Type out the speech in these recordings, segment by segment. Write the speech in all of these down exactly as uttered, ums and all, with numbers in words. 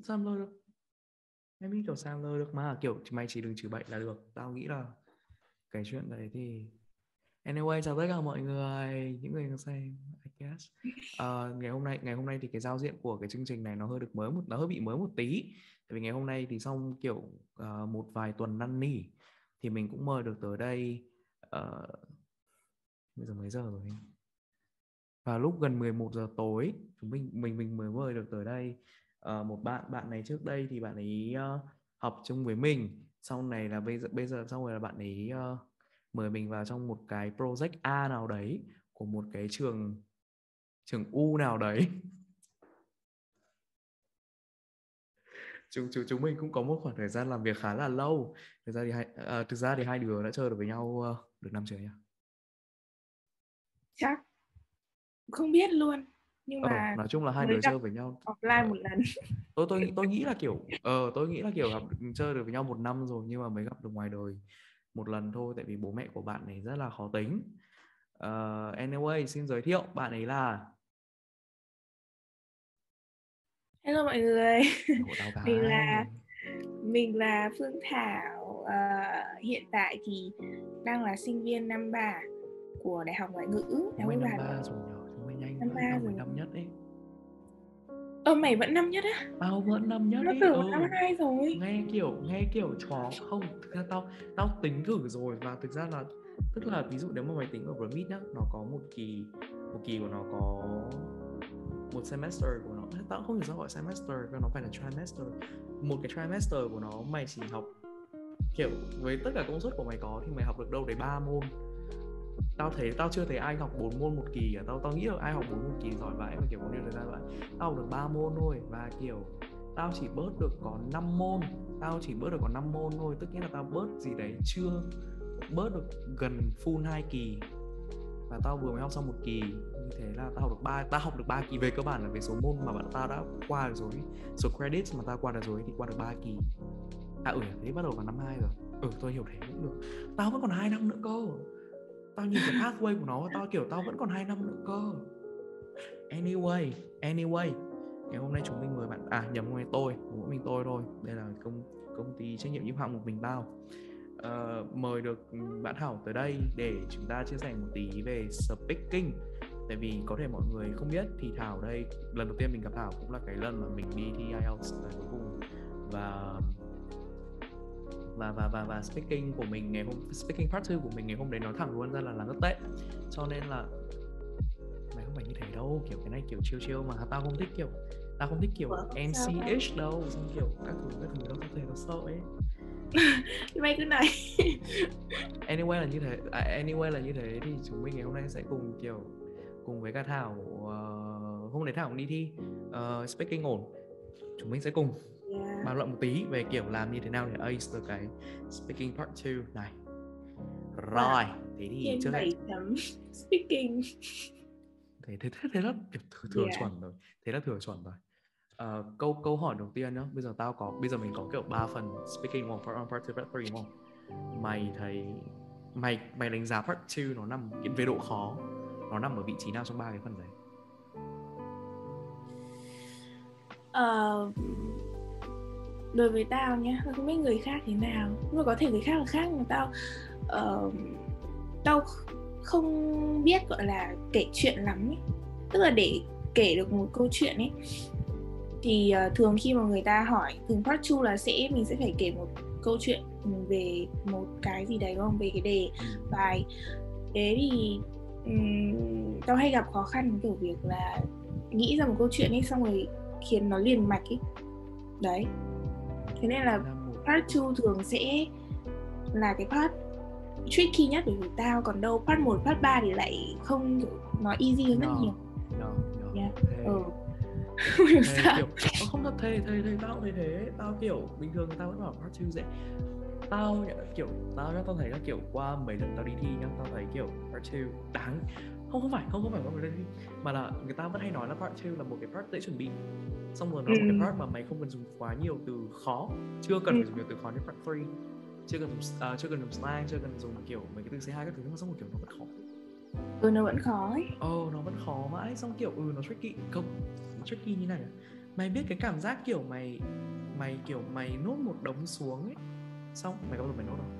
Sao em lơ được? Em nghĩ kiểu sao em lơ được mà. Kiểu mày chỉ đừng chửi bậy là được. Tao nghĩ là cái chuyện đấy thì... Anyway, chào tất cả mọi người, những người đang xem, I guess. Uh, ngày hôm nay, ngày hôm nay thì cái giao diện của cái chương trình này nó hơi được mới một, nó hơi bị mới một tí. Tại vì ngày hôm nay thì xong kiểu uh, một vài tuần năn nỉ thì mình cũng mời được tới đây. Uh, bây giờ mấy giờ rồi? Vào lúc gần mười một giờ tối, chúng mình mình mình mới mời được tới đây. Uh, một bạn bạn này trước đây thì bạn ấy uh, học chung với mình. Sau này là bây giờ bây giờ xong rồi là bạn ấy uh, mời mình vào trong một cái project A nào đấy của một cái trường trường U nào đấy. chúng, chúng chúng mình cũng có một khoảng thời gian làm việc khá là lâu. Thực ra thì hai à, thực ra thì hai đứa đã chơi được với nhau uh, được năm chưa nhỉ? Chắc không biết luôn, nhưng Ờ, mà nói chung là hai mới đứa gặp chơi với nhau. offline uh, một lần. tôi tôi tôi nghĩ là kiểu ờ tôi nghĩ là kiểu gặp chơi được với nhau một năm rồi nhưng mà mới gặp được ngoài đời một lần thôi, tại vì bố mẹ của bạn ấy rất là khó tính. Uh, anyway, xin giới thiệu bạn ấy là... Hello mọi người. Của tao mình là cái mình là Phương Thảo. Ờ, hiện tại thì đang là sinh viên năm ba của Đại học Ngoại ngữ chúng Đại học mày Quốc gia năm Hà Nội. ba rồi nhở, chúng mày nhanh Năm vậy. ba Tao mới rồi. năm nhất ấy. Ơ mày vẫn năm nhất á? Tao vẫn năm nhất Nó ấy. tưởng Ừ, năm hai rồi. nghe kiểu nghe kiểu chó không. Thực ra tao tao tính thử rồi, và thực ra là tức là ví dụ nếu mà mày tính ở Remit nhá, nó có một kỳ một kỳ của nó có một semester của nó, tao không hiểu sao gọi semester, và nó phải là trimester. Một cái trimester của nó mày chỉ học kiểu với tất cả công suất của mày có thì mày học được đâu đấy ba môn. Tao thấy tao chưa thấy ai học bốn môn một kỳ cả. Tao tao nghĩ là ai học bốn môn một kỳ giỏi vãi mà kiểu bao nhiêu thời gian vậy. Tao học được ba môn thôi, và kiểu tao chỉ bớt được có năm môn. Tao chỉ bớt được có năm môn thôi, tức nghĩa là tao bớt gì đấy chưa bớt được gần full hai kỳ. Và tao vừa mới học xong một kỳ, như thế là tao học được ba tao học được ba kỳ. Về cơ bản là về số môn mà bạn tao đã qua được rồi, số credits mà tao qua được rồi thì qua được ba kỳ. À ừ, thế bắt đầu vào năm hai rồi. Ừ, tôi hiểu thế cũng được. Tao vẫn còn hai năm nữa cơ. Tao nhìn cái pathway của nó, tao kiểu tao vẫn còn hai năm nữa cơ. Anyway, anyway, ngày hôm nay chúng mình mời bạn, à nhầm, hôm nay tôi, mỗi mình tôi thôi. Đây là công công ty trách nhiệm hữu hạn một mình tao. Uh, mời được bạn Thảo tới đây để chúng ta chia sẻ một tí về speaking. Tại vì có thể mọi người không biết thì Thảo đây, lần đầu tiên mình gặp Thảo cũng là cái lần mà mình đi thi ai eo lần cuối cùng. Và và và và và speaking của mình ngày hôm speaking part hai của mình ngày hôm đấy nói thẳng luôn ra là là rất tệ. Cho nên là mày không phải như thế đâu, kiểu cái này kiểu chill chill mà. Tao không thích kiểu tao không thích kiểu Ủa, không em sao xê đâu. ish đâu, xong kiểu các thứ các thứ nó có thể nó sợ ấy. Mày cứ nói. Anyway là như thế, à, anyway là như thế thì chúng mình ngày hôm nay sẽ cùng kiểu cùng với cả Thảo, uh, hôm đấy Thảo cũng đi thi uh, speaking ổn, chúng mình sẽ cùng Yeah. bàn luận một tí về kiểu làm như thế nào để ace được cái speaking part hai này. Rồi, Wow. thế thì Trên trước hết bảy chấm speaking. thế thế thế, thế là kiểu thừa, thừa Yeah. chuẩn rồi, thế là thừa chuẩn rồi. Uh, câu câu hỏi đầu tiên nhá, bây giờ tao có bây giờ mình có kiểu ba phần speaking một, part one, part two, part three đúng không? Mày thấy mày mày đánh giá part hai nó nằm về độ khó, nó nằm ở vị trí nào trong ba cái phần đấy? Ờ, đối với tao nhá, tao không biết người khác thế nào, nhưng mà có thể người khác là khác, mà tao uh, tao không biết gọi là kể chuyện lắm ấy. Tức là để kể được một câu chuyện ấy thì uh, thường khi mà người ta hỏi, thường part hai là sẽ mình sẽ phải kể một câu chuyện về một cái gì đấy, không, về cái đề bài. Thế thì um, tao hay gặp khó khăn với kiểu việc là nghĩ ra một câu chuyện ấy xong rồi khiến nó liền mạch ấy đấy. Thế nên là part hai thường sẽ là cái part tricky nhất đối với tao, còn đâu part một, part ba thì lại không, nó easy hơn rất no, nhiều. no, no. Yeah. Thề. Ừ. Thề kiểu nó không thật, thề thề thề tao cũng thấy thế. Tao kiểu bình thường người ta vẫn bảo part hai dễ. Tao kiểu tao nhá, tao thấy là kiểu qua mấy lần tao đi thi nhá, tao thấy kiểu part hai đáng không không phải không không phải qua mấy lần đi, mà là người ta vẫn hay nói là part hai là một cái part dễ chuẩn bị, xong rồi nó là ừ. một cái part mà mày không cần dùng quá nhiều từ khó, chưa cần ừ. phải dùng nhiều từ khó như part ba, chưa cần dùng uh, chưa cần dùng slang, chưa cần dùng kiểu mấy cái từ xê hai các thứ, mà xong rồi kiểu nó vẫn khó. Ừ, nó vẫn khó ấy. Ồ, oh, nó vẫn khó mãi, xong kiểu ừ nó tricky không, nó tricky như này. Mày biết cái cảm giác kiểu mày mày kiểu mày nốt một đống xuống ấy, xong mày có bao giờ mày nốt không?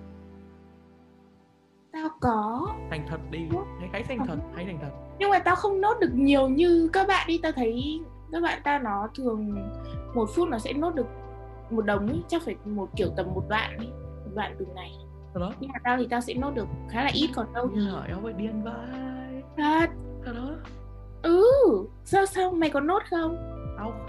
Tao có. Thành thật đi, hãy hãy thành thật, hãy thành thật. Nhưng mà tao không nốt được nhiều như các bạn đi. Tao thấy các bạn tao nó thường một phút nó sẽ nốt được một đống ý. Chắc phải một kiểu tầm một đoạn đi, một đoạn từng ngày. Thật đó. Nhưng mà tao thì tao sẽ nốt được khá là ít, còn đâu thì Trời ơi điên vãi. thật. Thật đó. Ừ. Sao sao mày có nốt không? Tao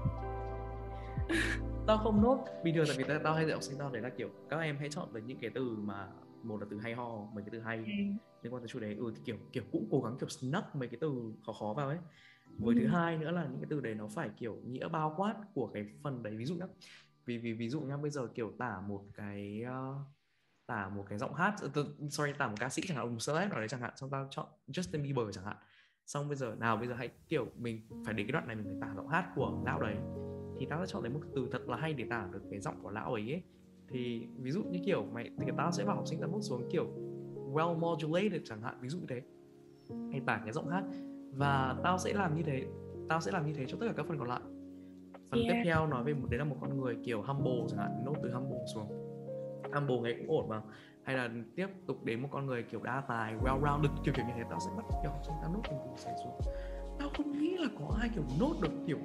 tao không nốt bình thường, tại vì tao, tao hay dạy học sinh tao đấy là kiểu các em hãy chọn lấy những cái từ mà một là từ hay ho, mấy cái từ hay Ừ. liên quan tới chủ đề, ừ thì kiểu kiểu cũng cố gắng kiểu snuck mấy cái từ khó khó vào ấy. Với Ừ. thứ hai nữa là những cái từ đấy nó phải kiểu nghĩa bao quát của cái phần đấy. Ví dụ nhá, vì vì ví dụ nhá, bây giờ kiểu tả một cái uh, tả một cái giọng hát, sorry tả một ca sĩ chẳng hạn, một celeb nào đấy chẳng hạn, xong tao chọn Justin Bieber chẳng hạn, xong bây giờ nào bây giờ hãy kiểu mình phải đến cái đoạn này mình phải tả giọng hát của lão đấy, thì tao sẽ chọn lấy một từ thật là hay để tả được cái giọng của lão ấy, ấy. Thì ví dụ như kiểu mày thì tao sẽ bảo học sinh tao nốt xuống kiểu well modulated chẳng hạn, ví dụ như thế, hay tả cái giọng hát. Và tao sẽ làm như thế, tao sẽ làm như thế cho tất cả các phần còn lại. Phần Yeah. tiếp theo nói về một đấy là một con người kiểu humble chẳng hạn, nốt từ humble xuống, humble nghe cũng ổn mà. Hay là tiếp tục đến một con người kiểu đa tài, well rounded, kiểu kiểu như thế, tao sẽ bắt kiểu học sinh tao nốt từng từ sẽ xuống. Tao không nghĩ là có ai kiểu nốt được kiểu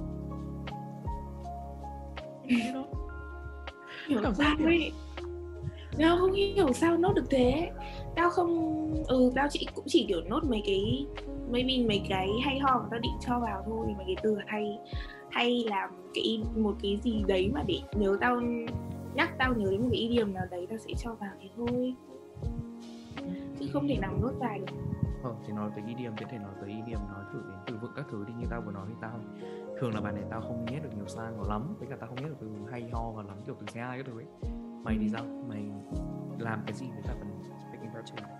như đó. Hiểu Cảm giác sao kiểu ấy. Tao không hiểu sao nốt được thế. Tao không, ừ tao chỉ cũng chỉ kiểu nốt mấy cái maybe mấy cái hay ho mà tao định cho vào thôi, mấy cái từ hay hay làm cái một cái gì đấy mà để nhớ tao, nhắc tao nhớ đến một cái idiom nào đấy tao sẽ cho vào thế thôi, chứ không thể nào nốt dài được. Ờ, thì nói tới idiom, có thể nói tới idiom, nói thử đến từ vựng các thứ đi. Như tao vừa nói thì tao thường là bài này tao không nhét được nhiều slang lắm, với cả tao không nhét được từ hay ho và lắm, kiểu từ xe ai các thứ ấy. Mày thì sao? Mày làm cái gì với cả phần speaking part two?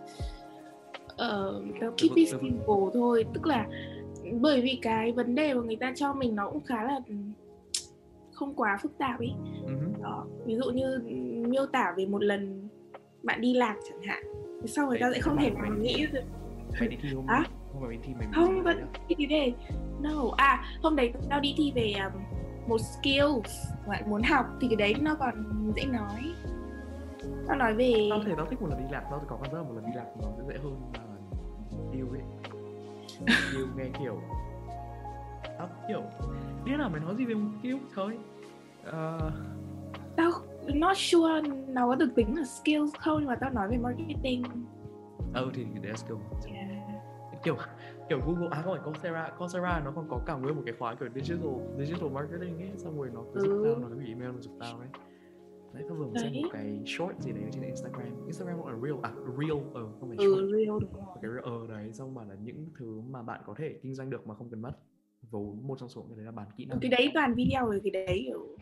Ờ, tao keep it simple thôi, tức là bởi vì cái vấn đề mà người ta cho mình nó cũng khá là không quá phức tạp ấy. Uh-huh. Đó, ví dụ như miêu tả về một lần bạn đi lạc chẳng hạn, sau rồi tao sẽ không thể nào nghĩ được. Mày đi thi không? À? Không phải đi thi mày không, vẫn đi về. No, à hôm đấy tao đi thi về um, một skill bạn muốn học thì cái đấy nó còn dễ nói. Tao nói về. Tao thể tao thích một lần đi lạc, tao có cảm giác một lần đi lạc nó sẽ dễ hơn là yêu ấy. Yêu nghe kiểu tao kiểu biết là mày nói gì về một skill thôi. Uh... Tao not sure nó có được tính là skills không, nhưng mà tao nói về marketing. Ừ thì đấy là skill. Yeah. Kiểu kiểu Google, à không phải Coursera, Coursera nó còn có cả nguyên một cái khóa kiểu digital digital marketing ấy, xong rồi nó cứ giúp ừ. tao, nó cứ gửi email nó giúp tao ấy. Đấy, tao vừa xem một cái short gì đấy trên Instagram, Instagram hoặc là reel, à reel, ờ không phải short. Ừ, reel đúng rồi. Cái reel ờ đấy, xong bảo là những thứ mà bạn có thể kinh doanh được mà không cần mất vốn, một trong số cái đấy là bản kỹ năng. Cái đấy toàn video rồi, cái đấy kiểu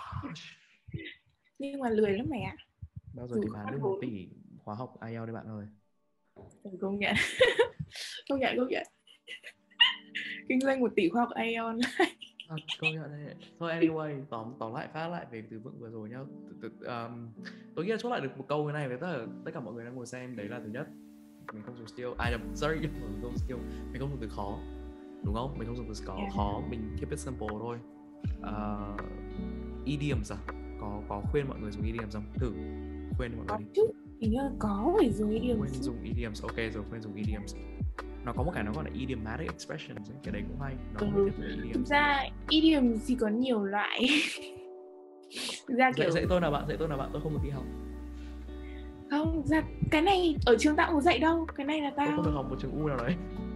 nhưng mà lười lắm mày ạ. Bao giờ thì bán được một tỷ khóa học ai eo đấy bạn ơi. Công nhận. công nhận công nhận kinh doanh một tỷ khóa học ai eo online. À, công nhận đấy. Thôi anyway, tóm tóm lại phát lại về từ vựng vừa rồi nhá. Từ, từ, um, tôi nghĩ là chốt lại được một câu cái này với tất cả tất cả mọi người đang ngồi xem, đấy là thứ nhất, mình không dùng skill, ai à, sorry, mình không skill, mình không dùng từ khó, đúng không? Mình không dùng từ khó, yeah. khó, mình keep it simple thôi. Uh, idioms à? Có có khuyên mọi người dùng idioms không? Thử khuyên mọi người đi. Chứ, hình như có phải dùng idioms. Khuyên dùng idioms, ok rồi, khuyên dùng idioms. Nó có một cái nó gọi là idiomatic expressions ấy. Cái đấy cũng hay. Nó không ừ. Thực ra idiom thì có nhiều loại. Thực ra kiểu... dạy, dạy tôi nào bạn, dạy tôi nào bạn, tôi không được đi học. Không, ra cái này ở trường tao không dạy đâu. Cái này là tao... Tôi không được học một trường U nào đấy.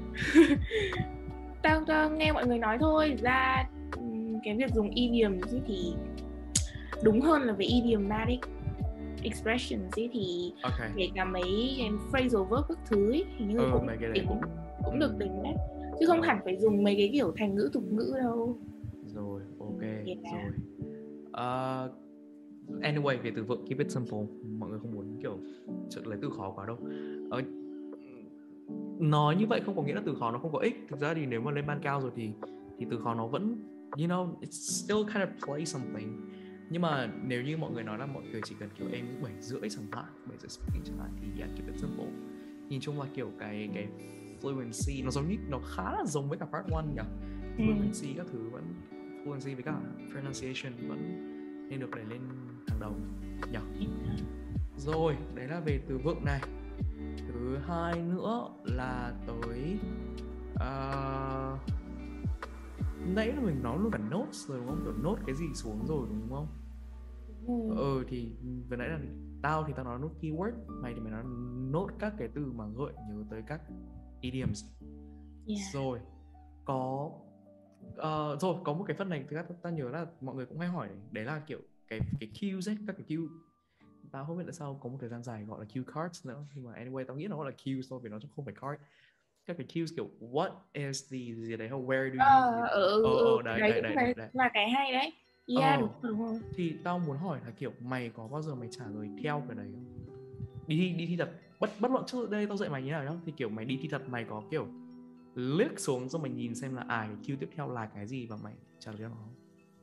tao, tao nghe mọi người nói thôi. Ra cái việc dùng idiom thì đúng hơn là về idiomatic expressions ấy, thì okay. kể cả mấy cái phrasal verb các thứ ấy, hình như ừ, cũng mấy cái đấy tính, cũng cũng được tính đấy, chứ không hẳn phải dùng mấy cái kiểu thành ngữ tục ngữ đâu. Rồi, ok, yeah. rồi. Uh, anyway, về từ vựng keep it simple, mọi người không muốn kiểu lấy từ khó quá đâu. Uh, nói như vậy không có nghĩa là từ khó nó không có ích. Thực ra thì nếu mà lên ban cao rồi thì thì từ khó nó vẫn, you know, it's still kind of play something. Nhưng mà nếu như mọi người nói là mọi người chỉ cần kiểu em bảy rưỡi chẳng hạn, bảy rưỡi speaking chẳng hạn thì yeah, keep it simple. Nhìn chung là kiểu cái cái fluency nó giống như, nó khá là giống với cả part one nhỉ. Fluency ừ. các thứ vẫn fluency với cả pronunciation vẫn nên được đẩy lên hàng đầu nhỉ. Rồi, đấy là về từ vựng này. Thứ hai nữa là tới uh, nãy là mình nói luôn cả notes rồi đúng không? Kiểu note cái gì xuống rồi đúng không? Ừ, ừ thì vừa nãy là tao thì tao nói nốt keyword, mày thì mày nói nốt các cái từ mà gợi nhớ tới các idioms. Yeah. Rồi có uh, rồi có một cái phần này thực ra tao nhớ là mọi người cũng hay hỏi đấy, đấy là kiểu cái cái cues ấy, các cái cue. Tao không biết tại sao có một thời gian dài gọi là cue cards nữa, nhưng mà anyway tao nghĩ nó gọi là cues thôi vì nó không phải card. Các cái cues kiểu what is the gì đấy, where do you ờ ừ, ừ, ờ đấy đấy, đấy đấy, đấy, đấy là cái hay đấy. Yeah, ờ, đúng, đúng rồi. Thì tao muốn hỏi là kiểu mày có bao giờ mày trả lời theo cái đấy không? Đi thi đi thi thật, bất bất luận trước đây tao dạy mày như nào nhá, thì kiểu mày đi thi thật mày có kiểu liếc xuống xong mày nhìn xem là à cái cue tiếp theo là cái gì và mày trả lời nó không?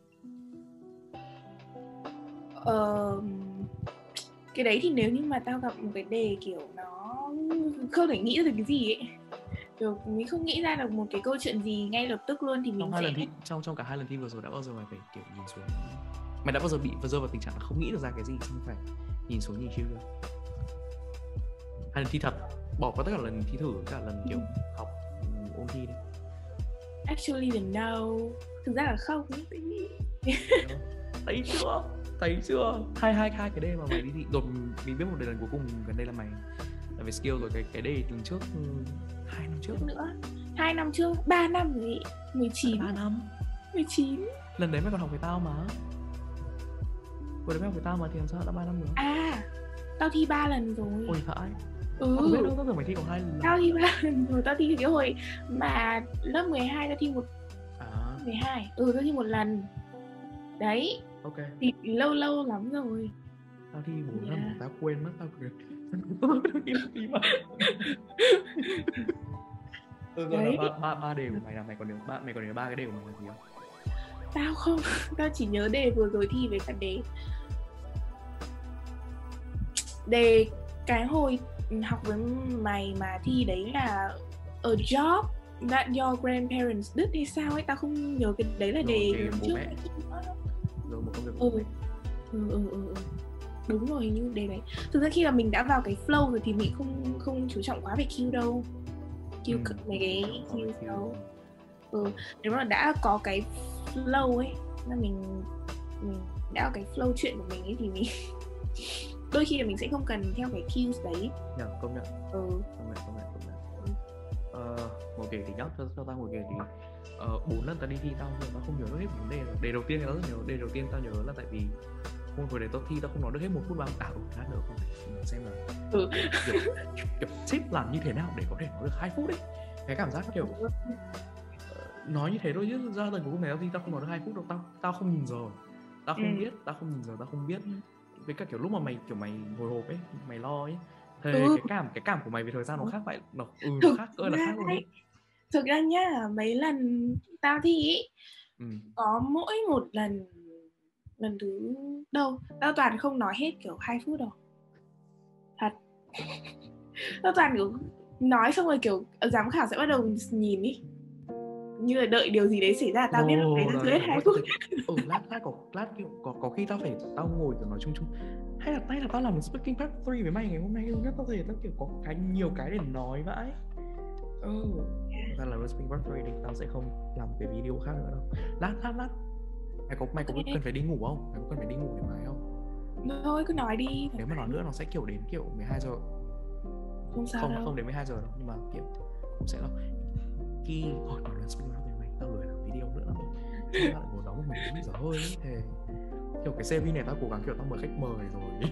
Ờ, cái đấy thì nếu như mà tao gặp một cái đề kiểu nó không thể nghĩ ra được cái gì ấy, kiểu mình không nghĩ ra được một cái câu chuyện gì ngay lập tức luôn thì mình trong hai sẽ lần thi trong trong cả hai lần thi vừa rồi đã bao giờ mày phải kiểu nhìn xuống, mày đã bao giờ bị vừa rơi vào tình trạng là không nghĩ được ra cái gì xong phải nhìn xuống nhìn cue chưa? Hai lần thi thật, bỏ qua tất cả lần thi thử cả lần kiểu học ôn thi đấy. Actually là no, thực ra là không. Thấy chưa? Thấy chưa? Hai hai hai cái đề mà mày đi thi rồi mình biết một đề lần cuối cùng gần đây là mày là về skill rồi, cái cái đề lần trước hai năm trước nữa, hai năm trước, ba năm rồi, mười chín. ba năm, mười chín. Lần đấy mày còn học với tao mà. Vừa đấy mày học với tao mà thì làm sao đã ba năm nữa? À, tao thi ba lần rồi. Ôi phải. Ừ. Tao không biết đâu, tao tưởng mày thi có hai lần. Tao thi ba lần rồi, tao thi cái hồi mà lớp mười hai tao thi một à. mười hai. Ừ, tao thi một lần. Đấy. Ok. Thì lâu lâu lắm rồi. Tao thi bốn yeah. năm, tao quên mất, tao quên. Ừ, rồi là ba, ba, ba đề của mày là mày còn nhớ ba mày còn nhớ ba cái đề của mày là gì không? Tao không, tao chỉ nhớ đề vừa rồi thi với cả đề đề cái hồi học với mày mà thi đấy là a job that your grandparents did hay sao ấy, tao không nhớ cái đấy là đề trước. Rồi một công việc của ừ. Ừ, ừ, ừ, ừ. Đúng rồi, hình như đề đấy. Thực ra khi mà mình đã vào cái flow rồi thì mình không không chú trọng quá về Q đâu. Q ừ, mấy cái Q đâu. Ừ, nếu mà đã có cái flow ấy, là mình mình đã có cái flow chuyện của mình ấy thì mình đôi khi là mình sẽ không cần theo cái Q đấy. Dạ, công nhận. Ừ. Công nhận, công nhận, công nhận. Ừ. Ờ, ngồi kể thì nhá, cho, cho tao ngồi kể thì ờ, bốn lần tao đi thi tao tao không nhớ được hết vấn đề. Đề đầu tiên tao rất nhớ, đề đầu tiên tao nhớ là tại vì hôm vừa đấy tao thi tao không nói được hết một phút bao. À, ừ, lát nữa không phải xem là ừ. kiểu, kiểu ship làm như thế nào để có thể nói được hai phút đấy. Cái cảm giác kiểu uh, nói như thế thôi chứ ra lần cuối cùng này tao thi tao không nói được hai phút đâu. Tao tao không nhìn giờ, tao không ừ. biết, tao không nhìn giờ, tao không biết. Với cả kiểu lúc mà mày kiểu mày hồi hộp ấy, mày lo ấy, thì ừ. cái cảm cái cảm của mày về thời gian nó khác vậy, nó ừ nó khác ơi là khác luôn ấy. Thực ra nhá, mấy lần tao thi ấy, ừ. có mỗi một lần lần thứ đâu tao toàn không nói hết kiểu hai phút đâu, thật. Tao toàn kiểu nói xong rồi kiểu giám khảo sẽ bắt đầu nhìn ý, như là đợi điều gì đấy xảy ra, tao oh, biết lúc đấy tao chưa hết hai phút. Ừ, lát lát có lát kiểu có có khi tao phải tao ngồi kiểu nói chung chung hay là tay là tao làm một speaking part ba với mày ngày hôm nay luôn, tao thấy tao kiểu có cái nhiều cái để nói vãi. Ừ, ra là speaking part ba thì tao sẽ không làm cái video khác nữa đâu. Lát lát lát mày có mày có okay. cần phải đi ngủ không? Mày có cần phải đi ngủ để mày không? Thôi cứ nói đi. Nếu mà nói nữa nó sẽ kiểu đến kiểu mười hai giờ. Không sao không đâu. Không đến mười hai giờ đâu, nhưng mà kiểu cũng sẽ đâu. Khi hồi nói lần speaking part ba mày tao lười làm video nữa lắm. Tao lại ngồi đó một mình bị dở hơi ấy, thì kiểu cái series này tao cố gắng kiểu tao mời khách mời rồi.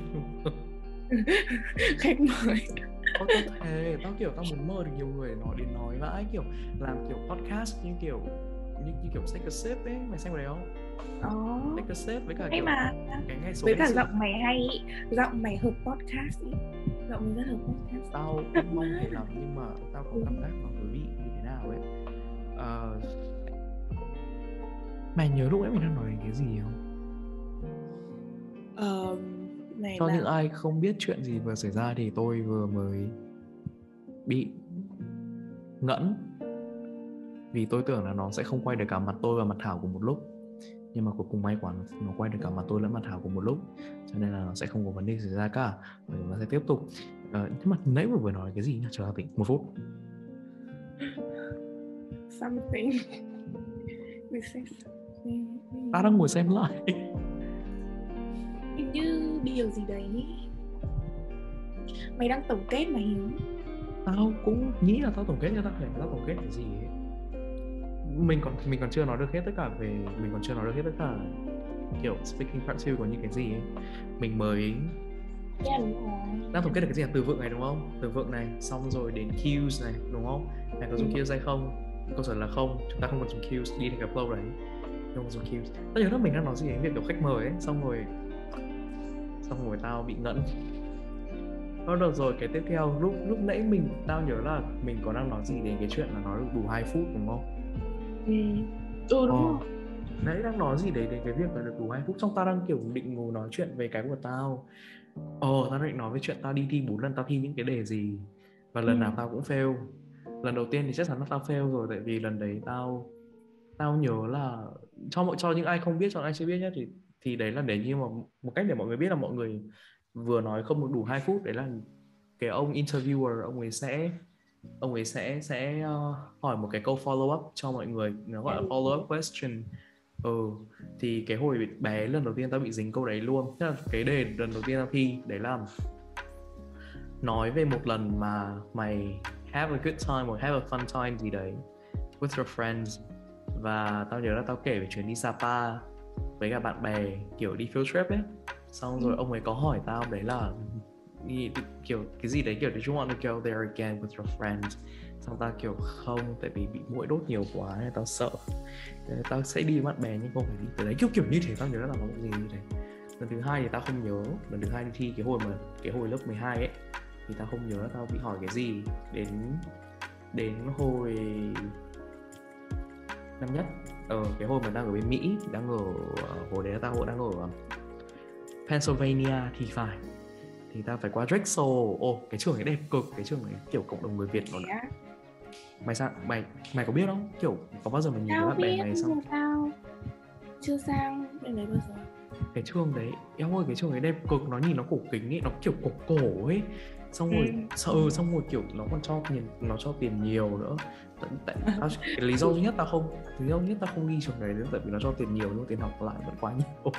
Khách mời. Tao tao thề, tao kiểu tao muốn mời được nhiều người nói đến nói vãi, kiểu làm kiểu podcast như kiểu như, như kiểu Take a Sip ấy, mày xem cái đấy không? Đó. Take a Sip với cả kiểu mà, cái ngày số với cả giọng mày hay ý. Giọng mày hợp podcast ý. Giọng mày rất hợp podcast. Tao cũng mong thể lắm nhưng mà tao có cảm giác nó cứ bị như thế nào ấy. Uh, mày nhớ lúc ấy mình đang nói đến cái gì không? Uh, Cho là... những ai không biết chuyện gì vừa xảy ra thì tôi vừa mới bị ngẫn vì tôi tưởng là nó sẽ không quay được cả mặt tôi và mặt Thảo cùng một lúc. Nhưng mà cuối cùng may quá nó quay được cả mặt tôi lẫn mặt Thảo cùng một lúc, cho nên là nó sẽ không có vấn đề xảy ra cả. Và chúng ta sẽ tiếp tục. Ờ, nhưng mà nãy vừa vừa nói cái gì nhỉ? Chờ tỉnh một phút. Something. We say something. Ta đang ngồi xem lại. Hình như điều gì đấy. Mày đang tổng kết mà Hiếu. Tao cũng nghĩ là tao tổng kết, cho tao phải tao tổng kết cái gì ấy. Mình còn mình còn chưa nói được hết tất cả về mình còn chưa nói được hết tất cả kiểu speaking part two của những cái gì ấy. Mình mới Yeah, đúng rồi. đang tổng kết được cái gì là từ vựng này đúng không? Từ vựng này, xong rồi đến cues này đúng không? Mày có dùng cues hay không? Câu trả lời là không, chúng ta không cần dùng cues đi theo cái flow đấy. Không cần dùng cues. Tao nhớ là mình đang nói gì đến việc kiểu khách mời ấy, xong rồi xong rồi tao bị ngẫn. Nó được rồi, cái tiếp theo lúc lúc nãy mình tao nhớ là mình có đang nói gì đến cái chuyện là nói được đủ hai phút đúng không? Ừ, ừ đúng Ờ. rồi. Nãy đang nói gì đấy đến cái việc là được đủ hai phút, xong tao đang kiểu định ngồi nói chuyện về cái của tao. Ờ, tao định nói về chuyện tao đi thi bốn lần, tao thi những cái đề gì và lần Ừ. nào tao cũng fail. Lần đầu tiên thì chắc chắn là tao fail rồi, tại vì lần đấy tao tao nhớ là cho mọi cho những ai không biết, cho những ai chưa biết nhé, thì thì đấy là để như mà một cách để mọi người biết là mọi người vừa nói không được đủ hai phút. Đấy là cái ông interviewer, ông ấy sẽ ông ấy sẽ sẽ uh, hỏi một cái câu follow up cho mọi người, nó gọi là follow up question. Ừ, thì cái hồi bé lần đầu tiên tao bị dính câu đấy luôn. Tức là cái đề lần đầu tiên tao thi đấy là nói về một lần mà mày have a good time or have a fun time gì đấy with your friends. Và tao nhớ là tao kể về chuyến đi Sapa với cả bạn bè, kiểu đi field trip ấy. Xong rồi ừ. ông ấy có hỏi tao đấy là kiểu cái gì đấy kiểu did you want to go there again with your friends. Xong tao kiểu không, tại vì bị muỗi đốt nhiều quá nên tao sợ. Nên tao sẽ đi với bạn bè nhưng không phải đi tới đấy, kiểu kiểu như thế. Tao nhớ là nó một gì như thế. Lần thứ hai thì tao không nhớ. Lần thứ hai đi thi cái hồi mà cái hồi lớp mười hai ấy thì tao không nhớ là tao bị hỏi cái gì. Đến đến hồi năm nhất, ờ cái hồi mà đang ở bên Mỹ, đang ở hồi đấy là tao đang ở Pennsylvania thì phải, thì tao phải qua Drexel. Ồ, cái trường ấy đẹp cực, cái trường ấy kiểu cộng đồng người Việt nó đã. Mày sao mày mày có biết không, kiểu có bao giờ mày nhìn thấy bạn bè mày xong tao chưa sang bên đấy bao giờ. Cái trường đấy em ơi, cái trường ấy đẹp cực, nó nhìn nó cổ kính ấy, nó kiểu cổ cổ ấy, xong rồi ừ. Sợ, ừ, xong rồi kiểu nó còn cho tiền, nó cho tiền nhiều nữa. Tại, tao, cái lý do duy nhất tao không lý do duy nhất tao không đi trường đấy nữa tại vì nó cho tiền nhiều nhưng tiền học lại vẫn quá nhiều.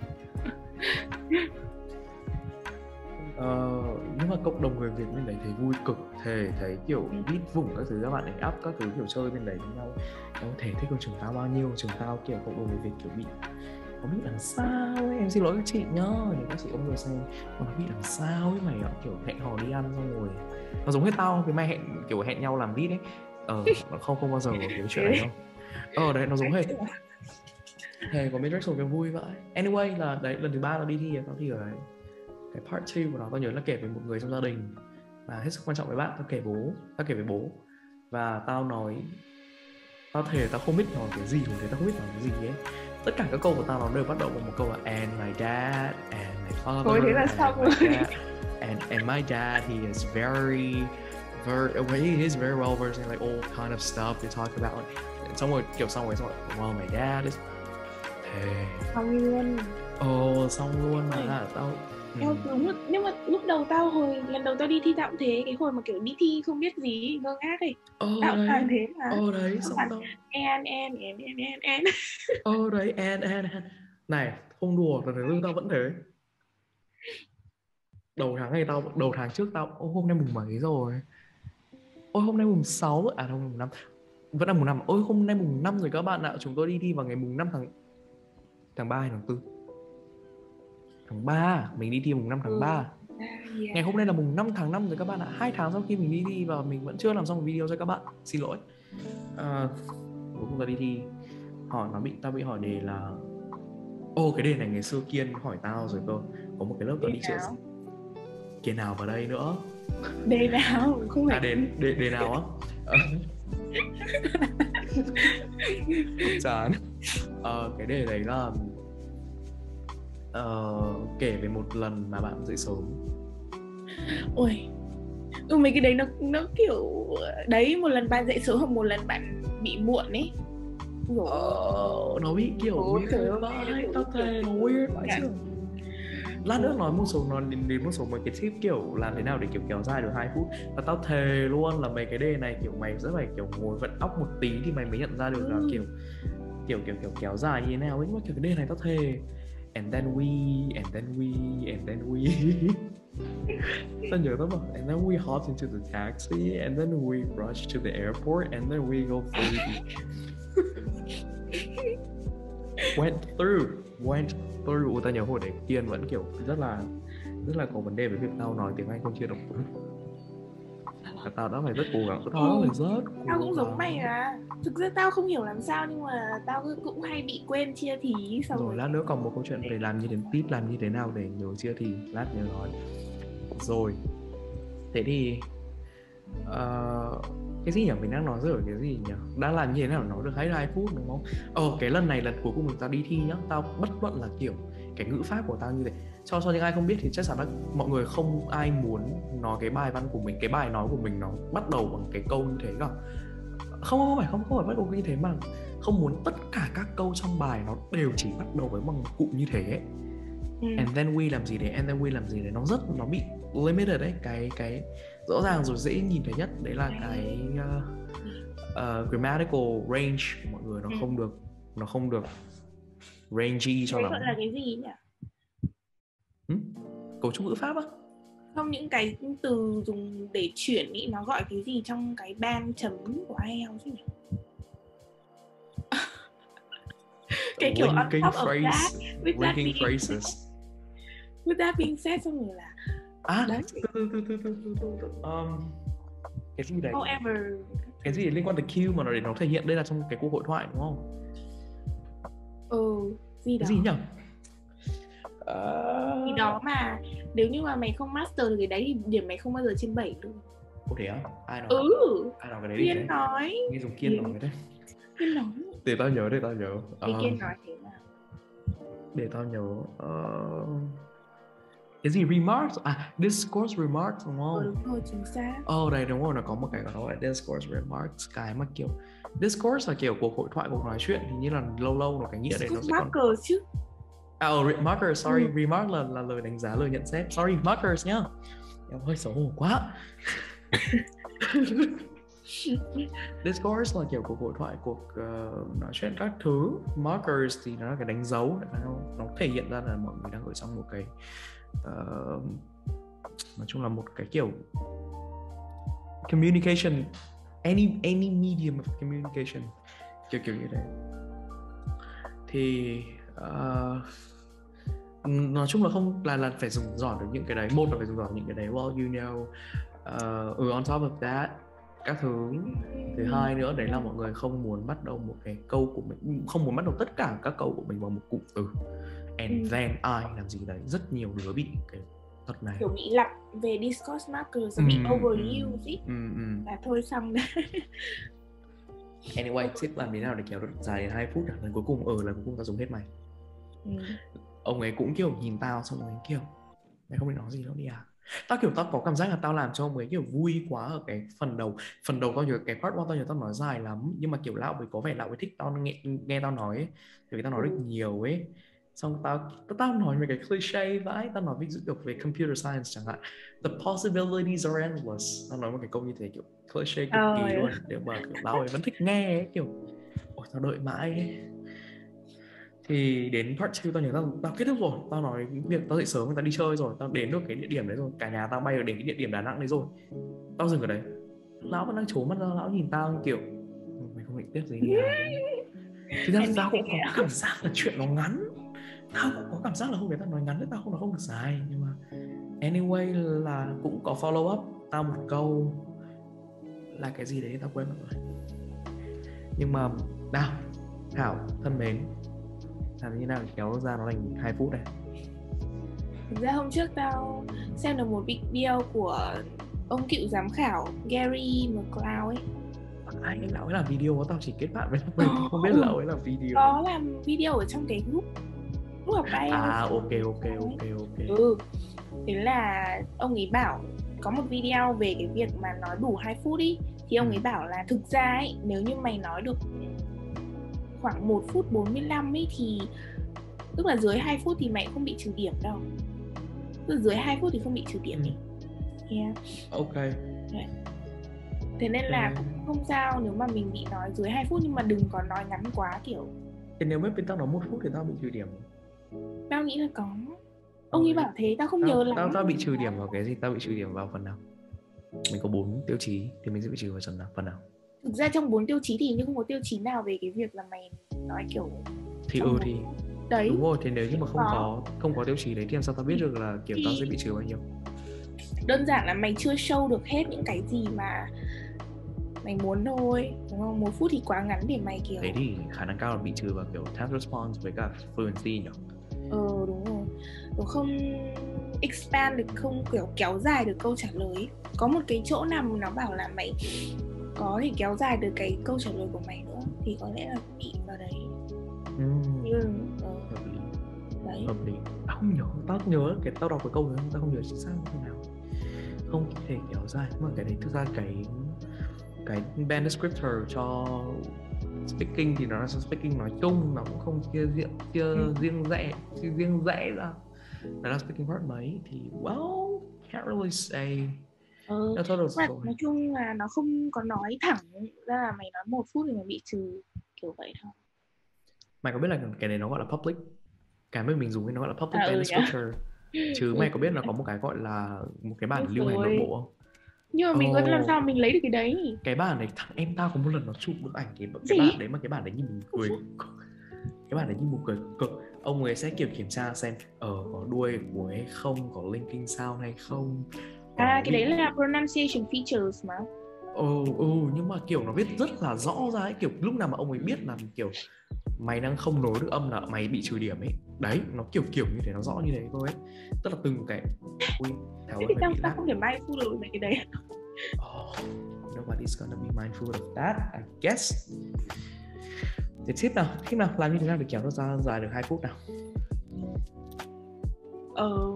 Ờ, nhưng mà cộng đồng người Việt bên đấy thấy vui cực, thề thấy kiểu biết vùng các thứ, các bạn ấy up các thứ kiểu chơi bên đấy với nhau. Nó thể thích hơn trường tao bao nhiêu. Trường tao kiểu cộng đồng người Việt kiểu bị có bị làm sao ấy, em xin lỗi các chị nhá, thì các chị ông người xem nó bị làm sao ấy mày ạ, kiểu hẹn hò đi ăn xong rồi nó giống hết tao với mày hẹn kiểu hẹn nhau làm vít ấy. Ờ, không không bao giờ có cái chuyện này đâu. Ờ đấy, nó giống hết. Thề có biết Drexel cái vui vậy. Anyway là đấy, lần thứ ba tao đi thi, tao thi ở đấy. Cái part two của nó tao nhớ là kể về một người trong gia đình và hết sức quan trọng với bạn. Tao kể bố, tao kể về bố và tao nói, tao thề tao không biết nói cái gì rồi, tao không biết nói cái gì ấy. Tất cả các câu của tao nó đều bắt đầu bằng một câu là and my dad, and my father, Ôi, thế là xong rồi. and and my dad, he is very very well, he is very well versed in like all kind of stuff they talk about. Xong rồi kiểu xong rồi xong rồi well my dad is thề xong luôn. Ồ, xong luôn mà là tao Em đúng rồi, nhưng mà lúc đầu tao hồi lần đầu tao đi thi tao cũng thế, cái hồi mà kiểu đi thi không biết gì ngơ ngác ấy. Ồ tao đấy, toàn thế mà. ồ đấy, xong tao en en en en en en ồ đấy, en en en này, không đùa, lần thứ tao vẫn thế. Đầu tháng này tao, đầu tháng trước tao, ô hôm nay mùng mấy rồi? Ôi hôm nay mùng sáu rồi, à không, mùng năm, vẫn là mùng năm. Ôi hôm nay mùng năm rồi các bạn ạ. Chúng tôi đi thi vào ngày mùng năm tháng tháng ba hay tháng tư? Tháng ba, mình đi thi mùng năm tháng ba. Ừ. Yeah. Ngày hôm nay là mùng năm tháng năm rồi các bạn ạ. Hai tháng sau khi mình đi thi và mình vẫn chưa làm xong video cho các bạn. Xin lỗi. À, cuối cùng ta đi thi. Hỏi nó bị, tao bị hỏi đề là ô cái đề này ngày xưa Kiên hỏi tao rồi cơ. Có một cái lớp tao đi chữa Kiên nào vào đây nữa. Đề nào? Không phải à, đề, đề, đề nào á? Chán. Ờ, cái đề đấy là uh, kể về một lần mà bạn dậy sớm. Ôi, ừ, mấy cái đấy nó nó kiểu đấy, một lần bạn dậy sớm hoặc một lần bạn bị muộn ấy. Rồi. Ờ, nó bị kiểu Ôi, trời weird ơi, vãi, kiểu- tao thề nó weird vãi Dạ. chưởng. Lát nữa nói một số, nói đến, đến một số mấy cái tip kiểu làm thế nào để kiểu kéo dài được hai phút. Và tao thề luôn là mấy cái đề này kiểu mày rất phải kiểu ngồi vận óc một tí thì mày mới nhận ra được là Ừ. kiểu kiểu kiểu kiểu kéo dài như thế nào ấy. Nhưng mà kiểu cái đề này tao thề and then we and then we and then we tao nhớ tao bảo and then we hopped into the taxi and then we rushed to the airport and then we go for the went through went through. Ủa, tao nhớ hồi đấy Kiên vẫn kiểu rất là rất là có vấn đề với việc tao nói tiếng Anh không chia được. Tao đã phải rất cố gắng, tao đã phải rất cố Tao cũng giống gắng. mày à. Thực ra tao không hiểu làm sao nhưng mà tao cũng hay bị quên chia thì xong Rồi rồi. lát nữa còn một câu chuyện về làm như thế, tip làm như thế nào để nhớ chia thì lát nhớ nói. Rồi thế thì uh, cái gì nhỉ, mình đang nói rồi cái gì nhỉ, đã làm như thế nào nói được hết hai phút đúng không? Ờ cái lần này lần cuối cùng mình tao đi thi nhá, tao bất luận là kiểu cái ngữ pháp của tao như thế. Cho cho những ai không biết thì chắc chắn là mọi người không ai muốn nói cái bài văn của mình, cái bài nói của mình nó bắt đầu bằng cái câu như thế cả. Không không phải không không phải bắt đầu như thế, mà không muốn tất cả các câu trong bài nó đều chỉ bắt đầu với bằng một cụm như thế ấy. Ừ. And then we làm gì đấy, and then we làm gì đấy, nó rất nó bị limited đấy. Cái cái rõ ràng rồi dễ nhìn thấy nhất đấy là cái uh, uh, grammatical range mọi người nó Ừ. không được nó không được rangy cho Đấy lắm. gọi là cái gì nhỉ? Ừ? Cấu trúc ngữ pháp á? Không, những cái từ dùng để chuyển ý, nó gọi cái gì trong cái ban chấm của ai eo chứ nhỉ? Cái kiểu on Linking top of phrase, that, with that linking being phrases. with that being said, xong rồi là À, đấy. từ từ từ từ từ từ từ um, cái gì đấy? However, Cái gì liên quan tới Q mà nó để nó thể hiện đây là trong cái cuộc hội thoại đúng không? ừ, gì đó. Cái gì nhỉ? Uh... Gì đó mà nếu như mà mày không master được cái đấy thì điểm mày không bao giờ trên bảy được. Ủa thế á? Ai nói? Ừ. Ai nói cái đấy? Kiên nói. Nghe dùng Kiên nói đấy. Kiên nói. Để tao nhớ, để tao nhớ. Thì uh, Kiên nói thế nào? Để tao nhớ. Uh... Cái gì remarks? À, discourse remarks đúng không? Ừ, đúng rồi, chính xác. Ờ oh, đây đúng rồi, nó có một cái gọi là discourse remarks. Cái mà kiểu discourse là kiểu cuộc hội thoại, cuộc nói chuyện, thì như là lâu lâu nó cái nghĩa đấy nó sẽ còn markers chứ. À, oh, markers, sorry, Ừ. remark là, là lời đánh giá, lời nhận xét. Sorry, markers nhá. Em hơi xấu hổ quá. Discourse là kiểu cuộc hội thoại, cuộc uh, nói chuyện các thứ. Markers thì nó là cái đánh dấu, nó, nó thể hiện ra là mọi người đang ở trong một cái uh, nói chung là một cái kiểu communication, any any medium of communication, kiểu kiểu như thế. Thì uh, nói chung là không là là phải dùng giỏi được những cái đấy. Một là phải dùng giỏi những cái đấy, well you know, uh, ừ, on top of that các thứ. Thứ hai nữa đấy là mọi người không muốn bắt đầu một cái câu của mình, không muốn bắt đầu tất cả các câu của mình bằng một cụm từ and ừ. then I làm gì đấy. Rất nhiều đứa bị cái tật này, kiểu bị lặp về discourse markers, ừ, bị overuse ý, ừ, ừ. là thôi xong đấy. Anyway, tip làm thế nào để kéo được dài đến hai phút. Lần cuối cùng, ừ, lần cuối cùng tao dùng hết mày. Ừ. Ông ấy cũng kiểu nhìn tao xong rồi kiểu mày không biết nói gì đâu đi à. Tao kiểu tao có cảm giác là tao làm cho ông ấy kiểu vui quá ở cái phần đầu. Phần đầu tao nhớ cái part one tao nhớ tao nói dài lắm, nhưng mà kiểu lão ấy có vẻ lão ấy thích tao nghe, nghe tao nói ấy. Vì tao nói được nhiều ấy. Xong tao, tao nói về cái cliché vãi. Tao nói ví dụ kiểu về computer science chẳng hạn, the possibilities are endless. Tao nói một cái câu như thế kiểu cliché cực oh, kỳ yeah. luôn. Để mà kiểu lão ấy vẫn thích nghe ấy, kiểu ôi tao đợi mãi ấy. Thì đến part two tao nhớ tao, tao kết thúc rồi. Tao nói việc tao dậy sớm, tao đi chơi rồi, tao đến được cái địa điểm đấy rồi, cả nhà tao bay được đến cái địa điểm Đà Nẵng đấy rồi. Tao dừng ở đấy, lão vẫn đang trố mắt ra, lão nhìn tao kiểu mày không định tiếp gì đi à. Thì ra tao cũng có cảm giác là chuyện nó ngắn. Tao cũng có cảm giác là hôm đấy tao nói ngắn đấy, tao không nói không được dài. Nhưng mà anyway là cũng có follow up tao một câu là cái gì đấy tao quên mất rồi. Nhưng mà nào Thảo thân mến, làm như nào để kéo ra nó thành hai phút này? Thực ra hôm trước tao xem được một video của ông cựu giám khảo Gary McLeod ấy. Ai lão ấy làm video, tao chỉ kết bạn với mình, tao không biết lão ấy làm video. Có làm video ở trong cái group group học ai eo. À ok ok ok ok. Ừ. Thế là ông ấy bảo có một video về cái việc mà nói đủ hai phút đi. Thì ông ấy bảo là thực ra ấy, nếu như mày nói được khoảng một phút bốn mươi lăm ấy thì tức là dưới hai phút thì mày không bị trừ điểm đâu. Tức là dưới hai phút thì không bị trừ điểm Ừ. ấy. Yeah. Ok. Đấy. Thế nên là Ừ. cũng không sao nếu mà mình bị nói dưới hai phút, nhưng mà đừng có nói ngắn quá kiểu. Thế nếu bên tao nói một phút thì tao bị trừ điểm. Tao nghĩ là có. Ông ấy Ôi, bảo thế, tao không tao, nhớ lắm. tao tao bị trừ điểm vào cái gì? Tao bị trừ điểm vào phần nào? Mình có bốn tiêu chí thì mình sẽ bị trừ vào phần nào? Phần nào? Thực ra trong bốn tiêu chí thì nhưng không có tiêu chí nào về cái việc là mày nói kiểu Thì trong ừ bốn- thì đấy. đúng rồi, thì nếu như mà không Có. có không có tiêu chí đấy thì làm sao tao biết được là kiểu Thì- tao sẽ bị trừ bao nhiêu? Đơn giản là mày chưa show được hết những cái gì mà mày muốn thôi, đúng không? Một phút thì quá ngắn để mày kiểu. Thế thì khả năng cao là bị trừ vào kiểu task response với cả fluency nhỉ? Ờ đúng rồi. Rồi không expand được, không kiểu kéo dài được câu trả lời. Có một cái chỗ nào mà nó bảo là mày có thể kéo dài được cái câu trả lời của mày nữa thì có lẽ là bị vào đấy. Ừ. Như ờ, Hợp lý. đấy. Hợp lý. Tao không nhớ, tao nhớ cái tao đọc cái câu đấy, tao không nhớ chính xác như thế nào. Không thể kéo dài, nhưng mà cái đấy thực ra cái cái band descriptor cho speaking thì nó là speaking nói chung, nó cũng không chia riêng chia Ừ. riêng rẽ chia riêng rẽ ra. Nó là speaking part mấy thì well can't really say. Ờ, Nó thôi được mà rồi. nói chung là nó không có nói thẳng ra là mày nói một phút thì mày bị trừ kiểu vậy thôi. Mày có biết là cái này nó gọi là public, cái mà mình dùng cái nó gọi là public À, band ừ, descriptor, chứ ừ. mày có biết là có một cái gọi là một cái bản Đúng lưu hành nội rồi. bộ không? Nhưng mà mình có làm Oh, sao mình lấy được cái đấy? cái bản này thằng em tao có một lần nó chụp bức ảnh cái cái Gì? bản đấy, mà cái bản đấy nhìn buồn cười cực. Cái bản đấy nhìn buồn cười cực. Ông ấy sẽ kiểu kiểm tra xem ở uh, có đuôi của hay không, có linking sound hay không. À, Có cái bị... đấy là pronunciation features mà. Ừ, ừ, nhưng mà kiểu nó viết rất là rõ ra ấy, kiểu lúc nào mà ông ấy biết là kiểu mày đang không nối được âm là mày bị trừ điểm ấy. Đấy, nó kiểu kiểu như thế, nó rõ như thế thôi ấy. Tức là từng cái ui, thảo Thế ơi thì mày tao bị tao lag. không thể mindful được về cái đấy. Oh, nobody's gonna be mindful of that, I guess. Thế tip nào, tip nào làm như thế nào để kéo nó ra dài được hai phút nào? Ờ,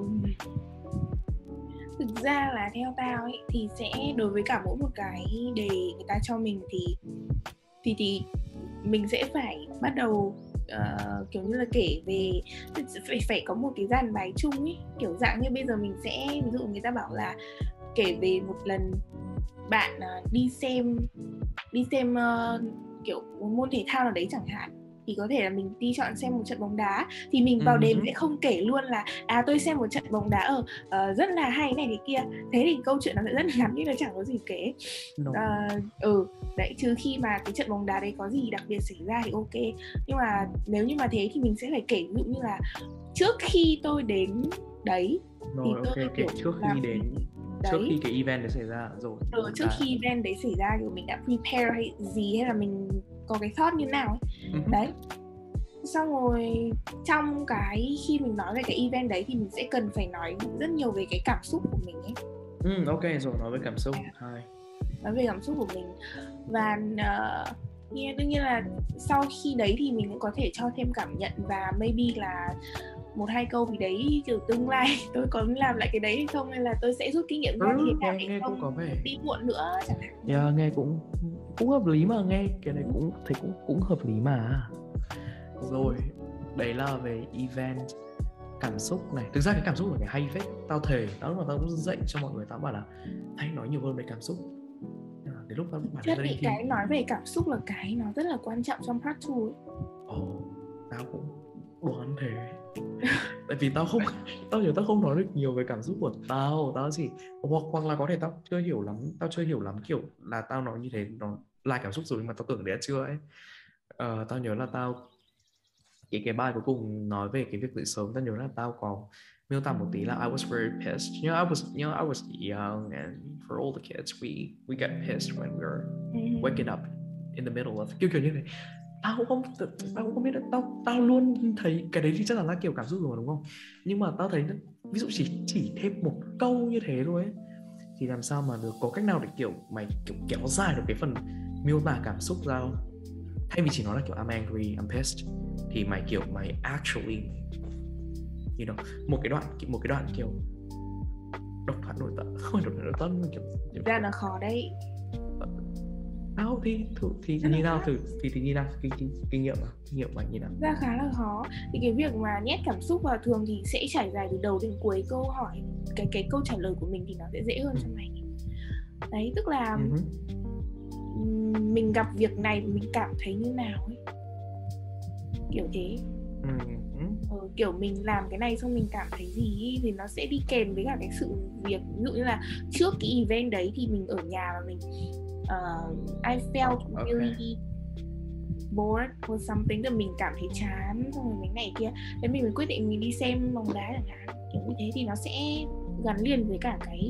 thực ra là theo tao ấy thì sẽ đối với cả mỗi một cái đề người ta cho mình thì thì thì mình sẽ phải bắt đầu uh, kiểu như là kể về, phải phải có một cái dàn bài chung ấy, kiểu dạng như bây giờ mình sẽ ví dụ người ta bảo là kể về một lần bạn uh, đi xem đi xem uh, kiểu một môn thể thao nào đấy chẳng hạn, thì có thể là mình đi chọn xem một trận bóng đá, thì mình vào đêm sẽ không kể luôn là à tôi xem một trận bóng đá ở uh, rất là hay này thế kia, thế thì câu chuyện nó sẽ rất ngắn, nhưng nó chẳng có gì kể. No. Uh, ừ đấy, trừ khi mà cái trận bóng đá đấy có gì đặc biệt xảy ra thì ok, nhưng mà nếu như mà thế thì mình sẽ phải kể, ví dụ như là trước khi tôi đến đấy Rồi, thì ok, tôi kể kiểu trước khi làm đến đấy. Trước khi cái event đấy xảy ra rồi. Ừ, trước khi event đấy xảy ra thì mình đã prepare hay gì, hay là mình có cái thought như nào ấy. Uh-huh. Đấy. Xong rồi trong cái khi mình nói về cái event đấy thì mình sẽ cần phải nói rất nhiều về cái cảm xúc của mình ấy. Ừ, ok rồi, nói về cảm xúc. Hai. Nói về cảm xúc của mình. Và uh, yeah, đương nhiên là sau khi đấy thì mình cũng có thể cho thêm cảm nhận, và maybe là một hai câu vì đấy kiểu tương lai tôi có làm lại cái đấy hay không, hay là tôi sẽ rút kinh nghiệm ra ừ, thế nào nghe, để nghe không cũng có vẻ đi muộn nữa chẳng hạn. Yeah, nghe cũng cũng hợp lý mà, nghe cái này cũng thấy cũng cũng hợp lý mà. Rồi, đấy là về event. Cảm xúc này, thực ra cái cảm xúc là cái hay phết. Tao thề, tao lúc mà tao cũng dạy cho mọi người, tao bảo là hãy nói nhiều hơn về cảm xúc. Đến lúc tao bảo Chất những cái nói về cảm xúc là cái nó rất là quan trọng trong part hai ấy. Ồ, oh, tao cũng đoán thế. Tại vì tao không, tao hiểu tao không nói được nhiều về cảm xúc của tao, tao chỉ hoặc hoặc là có thể tao chưa hiểu lắm, tao chưa hiểu lắm kiểu là tao nói như thế nó là cảm xúc rồi, nhưng mà tao tưởng đấy là chưa ấy. Uh, tao nhớ là tao cái cái bài cuối cùng nói về cái việc dậy sớm, tao nhớ là tao có miêu tả một tí là I was very pissed. You know, I was, you know, I was young, and for all the kids, we we get pissed when we're waking up in the middle of kiểu kiểu như thế. Tao cũng không, tao cũng không biết, tao tao luôn thấy cái đấy thì chắc là là kiểu cảm xúc rồi đúng không? Nhưng mà tao thấy ví dụ chỉ chỉ thêm một câu như thế thôi ấy, thì làm sao mà được có cách nào để kiểu mày kiểu kéo dài được cái phần miêu tả cảm xúc ra không? Thay vì chỉ nói là kiểu I'm angry, I'm pissed, thì mày kiểu mày actually, you know, một cái đoạn một cái đoạn kiểu độc thoại nội tâm, không phải độc thoại nội tâm, kiểu thực ra là khó đấy. Đâu thì thử thì Rất là như nào khác. thử thì thì như nào kinh kinh kinh nghiệm à kinh nghiệm bạn như nào? Ra khá là khó. Thì cái việc mà nhét cảm xúc vào thường thì sẽ trải dài từ đầu đến cuối câu hỏi, cái cái câu trả lời của mình thì nó sẽ dễ hơn Ừ. cho mày. Đấy, tức là Ừ. ừm, mình gặp việc này mình cảm thấy như nào ấy, kiểu thế. Ừ. Ừ. Ờ, kiểu mình làm cái này xong mình cảm thấy gì ý, thì nó sẽ đi kèm với cả cái sự việc. Ví dụ như là trước cái event đấy thì mình ở nhà và mình uh, I felt Oh, okay. really bored or something, là mình cảm thấy chán xong rồi mấy này kia, thế mình mới quyết định mình đi xem bóng đá chẳng hạn, kiểu như thế thì nó sẽ gắn liền với cả cái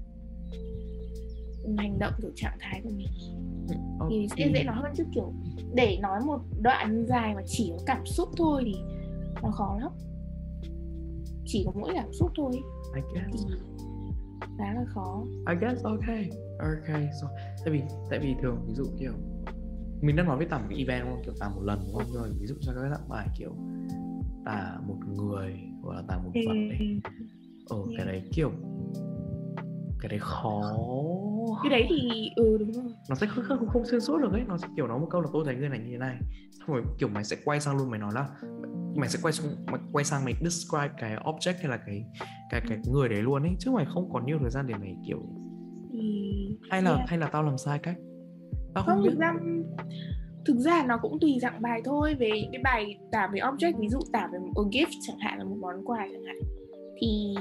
hành động, kiểu trạng thái của mình. Okay. Thì sẽ dễ nói hơn, chứ kiểu để nói một đoạn dài mà chỉ có cảm xúc thôi thì nó khó lắm, chỉ có mỗi cảm xúc thôi I guess thì khá là khó. I guess okay okay so tại vì tại vì thường ví dụ kiểu mình đang nói với tầm cái event không, kiểu tầm một lần đúng không, rồi ví dụ cho các bạn bài kiểu tả một người hoặc là tả một vật đấy, ở ừ, cái đấy kiểu cái đấy khó, cái đấy thì ừ đúng rồi, nó sẽ không không, không xuyên suốt được ấy, nó sẽ kiểu nói một câu là tôi thấy người này như thế này, xong rồi kiểu mày sẽ quay sang luôn, mày nói là mày sẽ quay sang mày quay sang mày describe cái object hay là cái cái cái người đấy luôn ấy, chứ mày không còn nhiều thời gian để mày kiểu thì hay là yeah. hay là tao làm sai cách, tao không, không biết. thực ra thực ra nó cũng tùy dạng bài thôi. Về những cái bài tả về object, ví dụ tả về một gift chẳng hạn, là một món quà chẳng hạn, thì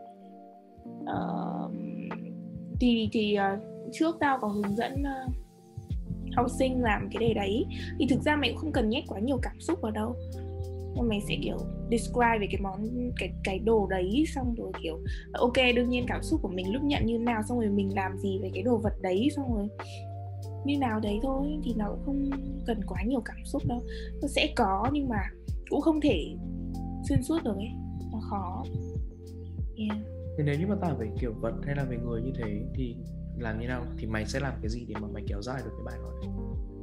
uh, thì thì uh, trước tao có hướng dẫn uh, học sinh làm cái đề đấy, thì thực ra mày cũng không cần nhét quá nhiều cảm xúc vào đâu, mà mày sẽ kiểu describe về cái món cái cái đồ đấy, xong rồi kiểu ok đương nhiên cảm xúc của mình lúc nhận như nào, xong rồi mình làm gì về cái đồ vật đấy, xong rồi như nào đấy thôi, thì nó cũng không cần quá nhiều cảm xúc đâu. Nó sẽ có nhưng mà cũng không thể xuyên suốt được ấy, nó khó. Yeah. Thì nếu như mà tả về kiểu vật hay là về người như thế thì làm như nào, thì mày sẽ làm cái gì để mà mày kéo dài được cái bài nói đấy?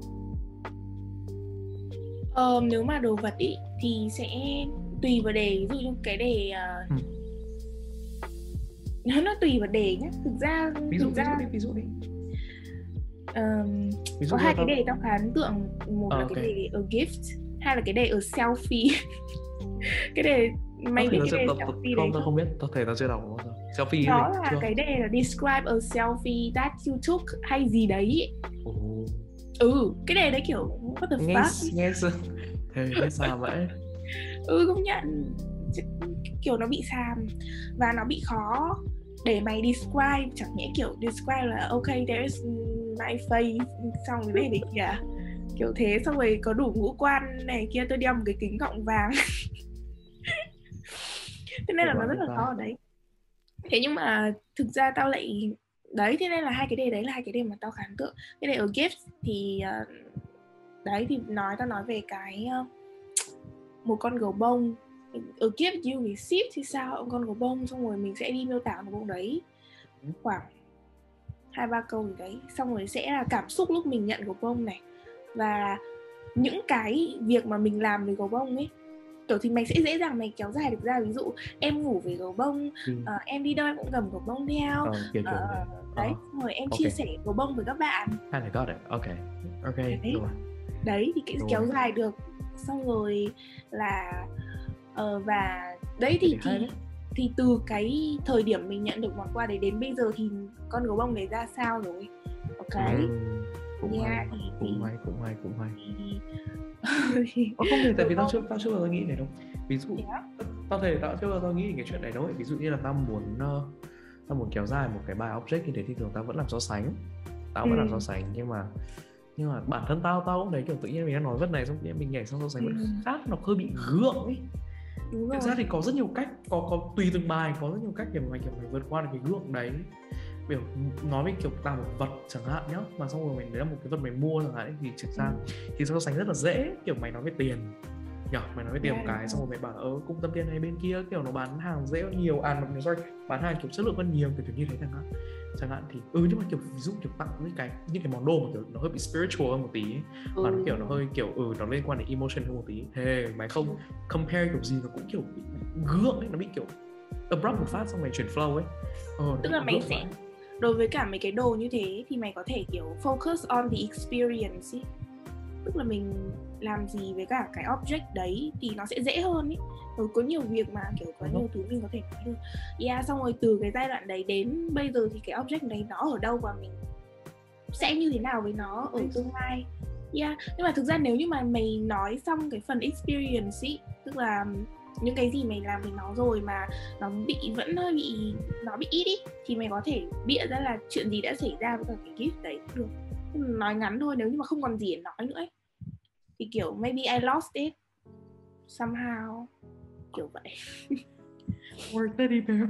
Ờ, nếu mà đồ vật ý, thì sẽ tùy vào đề. Ví dụ như cái đề uh... ừ. nó tùy vào đề nhá. Thực ra ví dụ thực ra... ví dụ đi ví dụ đi Um, ví dụ có hai tao... cái đề tao khá ấn tượng. Một à, là okay. cái đề ở gift, hai là cái đề ở selfie. Cái đề mày biết cái đề tao, selfie không, đấy tao không biết, tao thấy tao chưa đọc bao giờ. Selfie đó là chưa? Cái đề là describe a selfie that you took hay gì đấy. Oh. Ừ, cái đề đấy kiểu what the nghe, fuck nghe thế nghe sao vậy? Ừ, công nhận kiểu nó bị xàm và nó bị khó để mày describe. Chẳng nhẽ kiểu describe là ok there's my face xong cái này đấy kìa, kiểu thế, xong rồi có đủ ngũ quan này kia, tôi đeo một cái kính gọng vàng. Thế nên là nó rất là khó ở đấy. Thế nhưng mà thực ra tao lại đấy, thế nên là hai cái đề đấy là hai cái đề mà tao khá ấn tượng. Cái đề ở gift thì đấy thì nói tao nói về cái một con gấu bông. Ở gift you receive thì sao, con gấu bông, xong rồi mình sẽ đi miêu tả một con đấy khoảng hai ba câu gì đấy, xong rồi sẽ là cảm xúc lúc mình nhận gấu bông này, và những cái việc mà mình làm với gấu bông ấy, kiểu thì mày sẽ dễ dàng mày kéo dài được ra. Ví dụ em ngủ với gấu bông, ừ. uh, em đi đâu em cũng cầm gấu bông theo, ờ, kiểu, kiểu uh, đấy, xong rồi em okay. chia sẻ gấu bông với các bạn. I got it. Ok, ok, đấy, rồi. Đấy thì rồi. Kéo dài được, xong rồi là uh, và đấy thì thì, thì thì từ cái thời điểm mình nhận được món quà đấy đến bây giờ thì con gấu bông đấy ra sao rồi. Ok. Uhm, cũng yeah, hay, thì, cũng thì, hay, cũng hay, cũng hay. thì... Ờ, không thể, tại vì tao chưa, tao chưa bao giờ nghĩ này đâu. Ví dụ, yeah. tao thấy tao chưa bao giờ nghĩ cái chuyện này đâu ấy. Ví dụ như là tao muốn, uh, tao muốn kéo dài một cái bài object như thế thì thường tao vẫn làm so sánh. Tao vẫn ừ. làm so sánh, nhưng mà nhưng mà bản thân tao, tao cũng thấy kiểu tự nhiên mình đang nói vấn này xong tự nhiên mình nhảy sang so sánh ừ. vẫn khác, nó hơi bị gượng ấy. Đúng Thực ra thì có rất nhiều cách, có có tùy từng bài có rất nhiều cách để mà kiểu mày vượt qua được cái gượng đấy. Biểu nói về kiểu tao một vật chẳng hạn nhá, mà xong rồi mình đấy là một cái vật mày mua chẳng hạn ấy, thì thực ra ừ. thì so sánh rất là dễ, kiểu mày nói về tiền nhở, mày nói về tiền yeah, một cái xong rồi mày bảo ơ cung tâm tiền này bên kia kiểu nó bán hàng dễ hơn nhiều, à mà sorry, bán hàng kiểu chất lượng hơn nhiều, kiểu, kiểu như thế chẳng hạn chẳng hạn thì ừ nhưng mà kiểu ví dụ kiểu tặng những cái những cái món đồ mà kiểu nó hơi bị spiritual hơn một tí ấy, ừ. mà nó kiểu nó hơi kiểu ừ nó liên quan đến emotion hơn một tí, thế mày không compare kiểu gì nó cũng kiểu bị gượng ấy, nó bị kiểu abrupt một phát xong mày chuyển flow ấy. Ờ, tức là mày sẽ đối với cả mấy cái đồ như thế thì mày có thể kiểu focus on the experience ý. Tức là mình làm gì với cả cái object đấy thì nó sẽ dễ hơn ý. Rồi có nhiều việc mà kiểu có nhiều thứ mình có thể nói được. Yeah, xong rồi từ cái giai đoạn đấy đến bây giờ thì cái object đấy nó ở đâu và mình sẽ như thế nào với nó ở tương lai. Yeah, nhưng mà thực ra nếu như mà mày nói xong cái phần experience ý, tức là những cái gì mày làm với nó rồi mà nó bị vẫn hơi bị nó bị ít ý, thì mày có thể bịa ra là chuyện gì đã xảy ra với cả cái gift đấy cũng được. Nói ngắn thôi, nếu như mà không còn gì để nói nữa ấy, thì kiểu maybe I lost it somehow, kiểu vậy. Or teddy bear.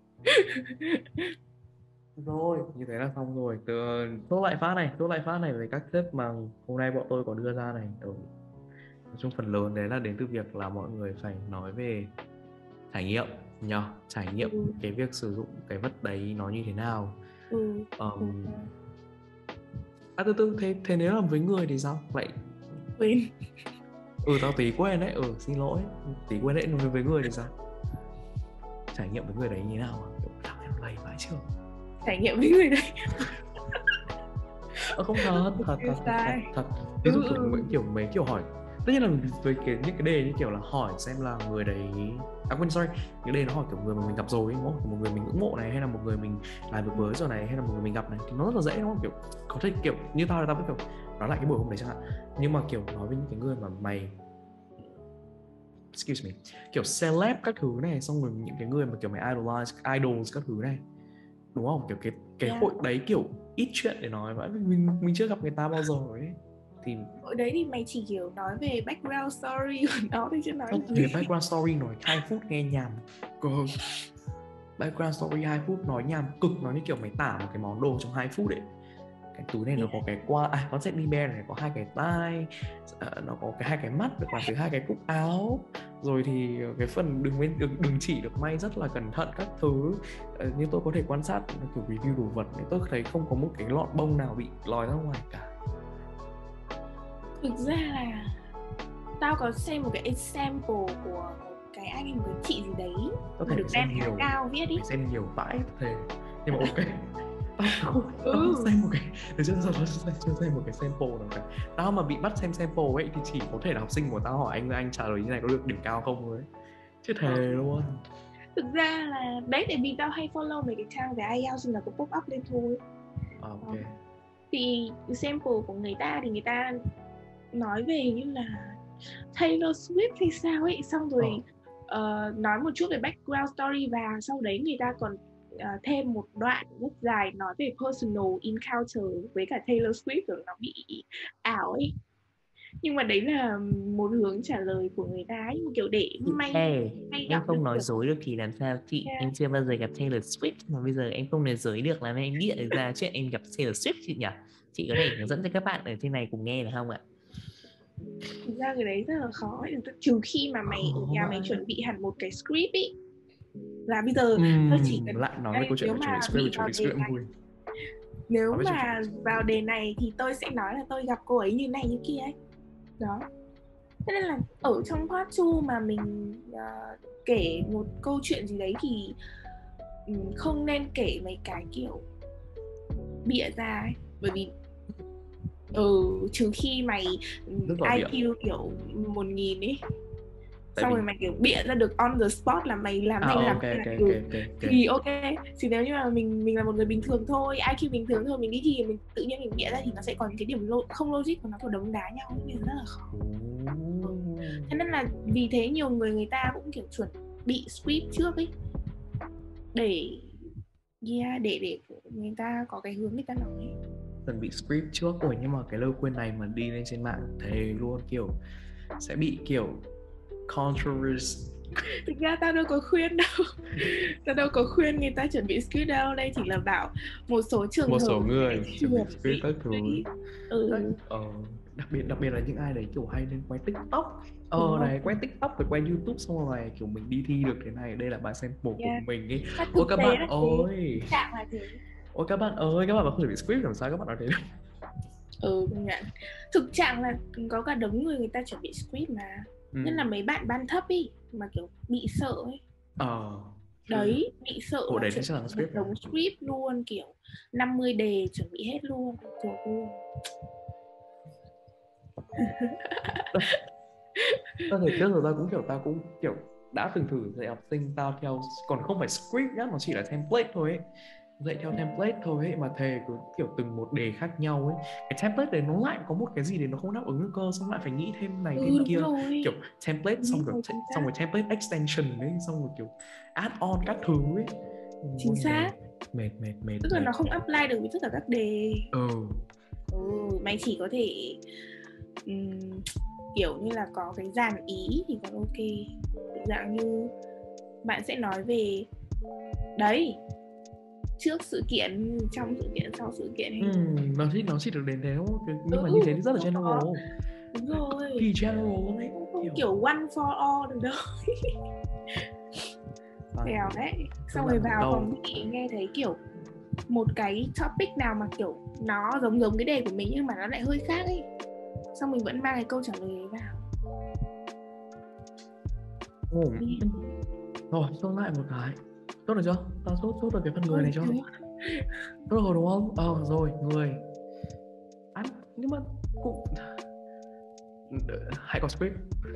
Rồi, như thế là xong rồi. Từ chốt lại phát này, chốt lại phát này về các tip mà hôm nay bọn tôi có đưa ra này. Ừ. Nói chung phần lớn đấy là đến từ việc là mọi người phải nói về trải nghiệm nhờ, trải nghiệm Ừ. cái việc sử dụng cái vật đấy nó như thế nào. Ừ. Um, à từ từ, thế, thế nếu làm với người thì sao? Lại Quên. Ừ tao tí quên đấy, ừ xin lỗi. Tí quên đấy, với, với người thì sao? Trải nghiệm với người đấy như thế nào? Thằng em lầy vãi chưa? Trải nghiệm với người đấy. Ờ không thật, thật, thật, thật, thật, thật. Ví dụ kiểu mấy kiểu mấy kiểu hỏi, tất nhiên là với cái những cái đề như kiểu là hỏi xem là người đấy, à quên sorry, cái đề nó hỏi kiểu người mà mình gặp rồi ấy, một người mình ngưỡng mộ này, hay là một người mình làm việc với rồi này, hay là một người mình gặp này, thì nó rất là dễ đúng không? Kiểu có thể kiểu như tao là tao biết kiểu nói lại cái buổi hôm đấy chẳng hạn, nhưng mà kiểu nói với những cái người mà mày excuse me, kiểu celeb các thứ này, xong rồi những cái người mà kiểu mày idolize, idols các thứ này, đúng không? Kiểu cái cái Yeah. hội đấy kiểu ít chuyện để nói vậy, mình mình chưa gặp người ta bao giờ ấy, thì hội đấy thì mày chỉ kiểu nói về background story của nó thôi chứ nói không gì. về background story nói hai phút nghe nhàm cơ. Background story hai phút nói nhàm cực, nó như kiểu mày tả một cái món đồ trong hai phút ấy. Cái túi này nó có cái qua, à con teddy bear này có hai cái tai, uh, nó có cái hai cái mắt được làm từ hai cái cúc áo, rồi thì cái phần đường bên đường, đường chỉ được may rất là cẩn thận các thứ. Uh, như tôi có thể quan sát kiểu review đồ vật này, tôi thấy không có một cái lọn bông nào bị lòi ra ngoài cả. Thực ra là tao có xem một cái example của một cái anh, một cái chị gì đấy Có mà thể được xem đen nhiều, cao viết đi. phải xem nhiều vãi thề, nhưng mà ok. Tao không, tao Ừ. không xem một cái, từ trước giờ tao chưa xem một cái sample nào cả. Tao mà bị bắt xem sample ấy thì chỉ có thể là học sinh của tao hỏi anh anh trả lời như này có được điểm cao không thôi, chứ thề luôn. Thực ra là đấy, tại vì tao hay follow mấy cái trang về ai eo nên là có pop up lên thôi. À, ok. Thì sample của người ta thì người ta nói về như là Taylor Swift hay sao ấy, xong rồi uh, nói một chút về background story, và sau đấy người ta còn uh, thêm một đoạn rất dài nói về personal encounter với cả Taylor Swift, rồi nó bị ảo ấy. Nhưng mà đấy là một hướng trả lời của người ta ấy, kiểu để may, hey, may em không nói được. dối được thì làm sao chị? Yeah. Em chưa bao giờ gặp Taylor Swift mà bây giờ em không nói dối được, làm em bịa được ra chuyện em gặp Taylor Swift chị nhỉ? Chị có thể hướng dẫn cho các bạn ở trên này cùng nghe được không ạ? Thực ra cái đấy rất là khó, trừ khi mà mày ở nhà mày chuẩn bị hẳn một cái script ý. Là bây giờ uhm, tôi chỉ cần lại nói về câu chuyện nếu mà chuẩn bị bị vào script, đề này, nếu nói mà vào đề này thì tôi sẽ nói là tôi gặp cô ấy như này như kia ấy. Đó. Thế nên là ở trong part two mà mình uh, kể một câu chuyện gì đấy thì um, không nên kể mấy cái kiểu bịa ra ấy. Bởi vì ừ, trừ khi mày i kiu kiểu một nghìn ấy, tại xong vì... rồi mày kiểu bịa ra được on the spot là mày làm này à, làm okay, kia okay, là okay, okay, okay. thì ok. Thì nếu như mà mình mình là một người bình thường thôi, i kiu bình thường thôi, mình đi thi mình tự nhiên mình bịa ra thì nó sẽ còn cái điểm lo- không logic của nó kiểu đấm đá nhau nên rất là khó. Thế nên là vì thế nhiều người người ta cũng kiểu chuẩn bị script trước ấy, để yeah, để để người ta có cái hướng người ta nói. Chuẩn bị script trước rồi, nhưng mà cái lời khuyên này mà đi lên trên mạng thề luôn kiểu sẽ bị kiểu controversy. Thực ra tao đâu có khuyên đâu tao đâu có khuyên người ta chuẩn bị script đâu, đây chỉ là bảo một số trường một hợp số người chuẩn bị script các thứ. ừ. ờ, đặc biệt đặc biệt là những ai đấy kiểu hay lên quay TikTok, ờ này quay TikTok rồi quay YouTube xong rồi kiểu mình đi thi được thế này, đây là bài sample yeah. của mình ấy. Ôi các bạn ơi, ôi các bạn ơi, các bạn mà không chuẩn bị script làm sao các bạn nói thế được? Ừ, công nhận. Thực trạng là có cả đống người người ta chuẩn bị script mà, ừ. Nhất là mấy bạn ban thấp ý mà kiểu bị sợ ấy. Ờ Đấy, bị sợ Ủa là đấy chuẩn chắc là bị script một đống script luôn, kiểu năm mươi đề chuẩn bị hết luôn. Trời ơi. Tao thấy trước rồi tao cũng kiểu tao cũng kiểu đã từng thử dạy học sinh tao theo, còn không phải script nhá, nó chỉ là template thôi ấy, dạy theo template thôi ấy, mà thề cứ kiểu từng một đề khác nhau ấy, cái template đấy nó lại có một cái gì để nó không đáp ứng cơ, xong lại phải nghĩ thêm này Ừ, thêm đúng kia, rồi. kiểu template xong Đúng rồi rồi, chính xác. xong rồi template extension ấy, xong rồi kiểu add on các thứ ấy. Chính xác. Mệt mệt mệt Tức là mệt. nó không apply được với tất cả các đề. Ừ. Ừ, mày chỉ có thể um, kiểu như là có cái dàn ý thì còn ok. Dạng như bạn sẽ nói về đấy, trước sự kiện, trong sự kiện, sau sự kiện hay Ừ, nó chỉ nó chỉ được đến thế không? Nhưng ừ, mà như thế thì rất là đúng general. rồi. Đúng rồi. Kỳ general luôn ấy. Không, không Kiểu, kiểu one for all được đâu. Kèo đấy. Xong rồi vào phòng thì nghe thấy kiểu một cái topic nào mà kiểu nó giống giống cái đề của mình nhưng mà nó lại hơi khác ấy, xong mình vẫn mang cái câu trả lời đấy vào. Ồ. Rồi, chốt lại một cái. Chốt được chưa? Tao chốt, chốt được cái phần người này chưa? Chốt được rồi đúng không? Ờ, rồi, người ăn, nhưng mà cũng hãy có script.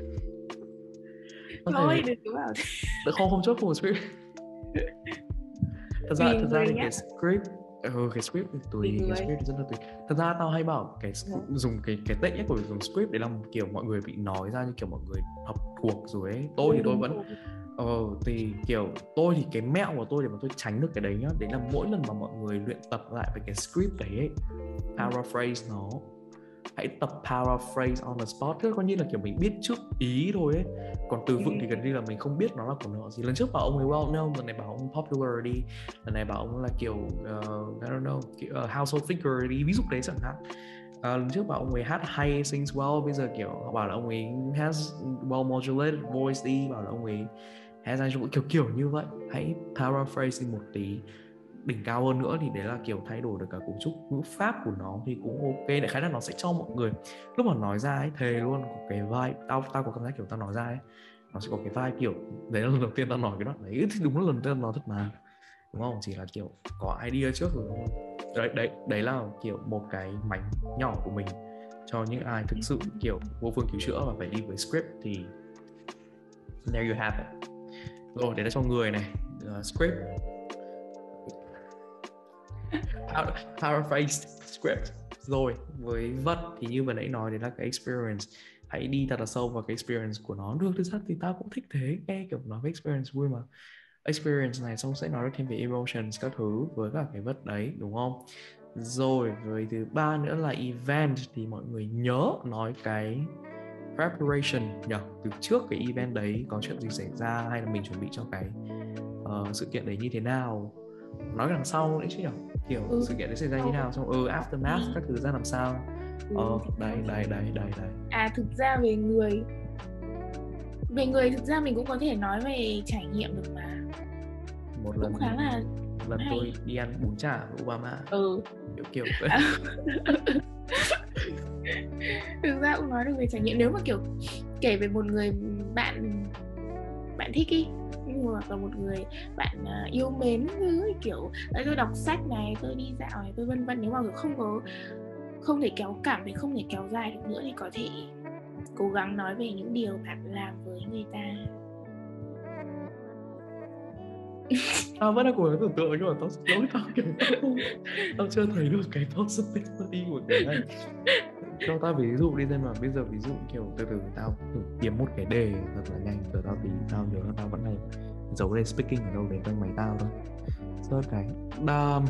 Thôi, đừng có bảo Được không, không chốt full script. Thật ra, Vì thật ra thì nhá. cái script Ừ, cái script thì tùy, cái script thì rất là tùy. Thật ra tao hay bảo cái dùng cái cái tệ nhất của dùng script để làm kiểu mọi người bị nói ra như kiểu mọi người học thuộc rồi ấy. Tôi thì tôi vẫn ờ thì kiểu tôi thì cái mẹo của tôi để mà tôi tránh được cái đấy nhá, đấy là mỗi lần mà mọi người luyện tập lại về cái script đấy ấy, paraphrase nó, hãy tập paraphrase on the spot, tức là coi như là kiểu mình biết trước ý thôi ấy, còn từ vựng thì gần như là mình không biết nó là của nó gì. Lần trước bảo ông ấy well known, lần này bảo ông popular đi, lần này bảo ông là kiểu uh, I don't know, kiểu, uh, household figure đi, ví dụ đấy chẳng hạn. Uh, lần trước bảo ông ấy hát hay, sings well, bây giờ kiểu họ bảo là ông ấy has well modulated voice đi, bảo là ông ấy has actual, kiểu kiểu như vậy. Hãy paraphrase một tí. Đỉnh cao hơn nữa thì đấy là kiểu thay đổi được cả cấu trúc ngữ pháp của nó thì cũng ok. Đại khái là nó sẽ cho mọi người lúc mà nói ra ấy, thề luôn có cái vibe, tao tao có cảm giác kiểu tao nói ra ấy, nó sẽ có cái vibe kiểu đấy là lần đầu tiên tao nói cái đoạn đấy thì đúng là lần đầu tiên nói thật mà, đúng không? Chỉ là kiểu có idea trước rồi đúng không? Đấy đấy đấy là kiểu một cái mảnh nhỏ của mình cho những ai thực sự kiểu vô phương cứu chữa và phải đi với script thì there you have it. Rồi đấy là cho người này, uh, script. Paraphrased script. Rồi với vật thì như vừa nãy nói đấy là cái experience, hãy đi thật là sâu vào cái experience của nó. Được, thực ra thì tao cũng thích thế, nghe kiểu nói về experience vui mà. Experience này xong sẽ nói được thêm về emotions các thứ với cả cái vật đấy, đúng không? Rồi với thứ ba nữa là event, thì mọi người nhớ nói cái preparation nhỉ, từ trước cái event đấy có chuyện gì xảy ra hay là mình chuẩn bị cho cái uh, sự kiện đấy như thế nào, nói đằng sau đấy chứ nhỉ, kiểu ừ. sự kiện đấy xảy ra như nào, xong ừ aftermath các thứ ra làm sao. Ờ ừ, đấy đấy đấy đấy đấy. À thực ra về người về người thực ra mình cũng có thể nói về trải nghiệm được mà. Một cũng lần khá là một lần hay. tôi đi ăn bún chả với Obama. Ừ. Kiểu kiểu thực ra cũng nói được về trải nghiệm, nếu mà kiểu kể về một người bạn bạn thích ý, hoặc là một người bạn uh, yêu mến thứ kiểu đấy, tôi đọc sách này, tôi đi dạo này, tôi vân vân, nếu mà không có không thể kéo cảm thì không thể kéo dài được nữa thì có thể cố gắng nói về những điều bạn làm với người ta. Tao vẫn đang cố gắng tưởng tượng nhưng mà tao lỗi tao kiểu tao, tao chưa thấy được cái positivity của cái này. Cho tao ví dụ đi xem mà bây giờ ví dụ kiểu từ từ tao thử kiếm một cái đề thật là nhanh, từ tao tí tao nhớ là tao vẫn này giấu đề speaking ở đâu đấy quanh máy tao thôi. Search cái um,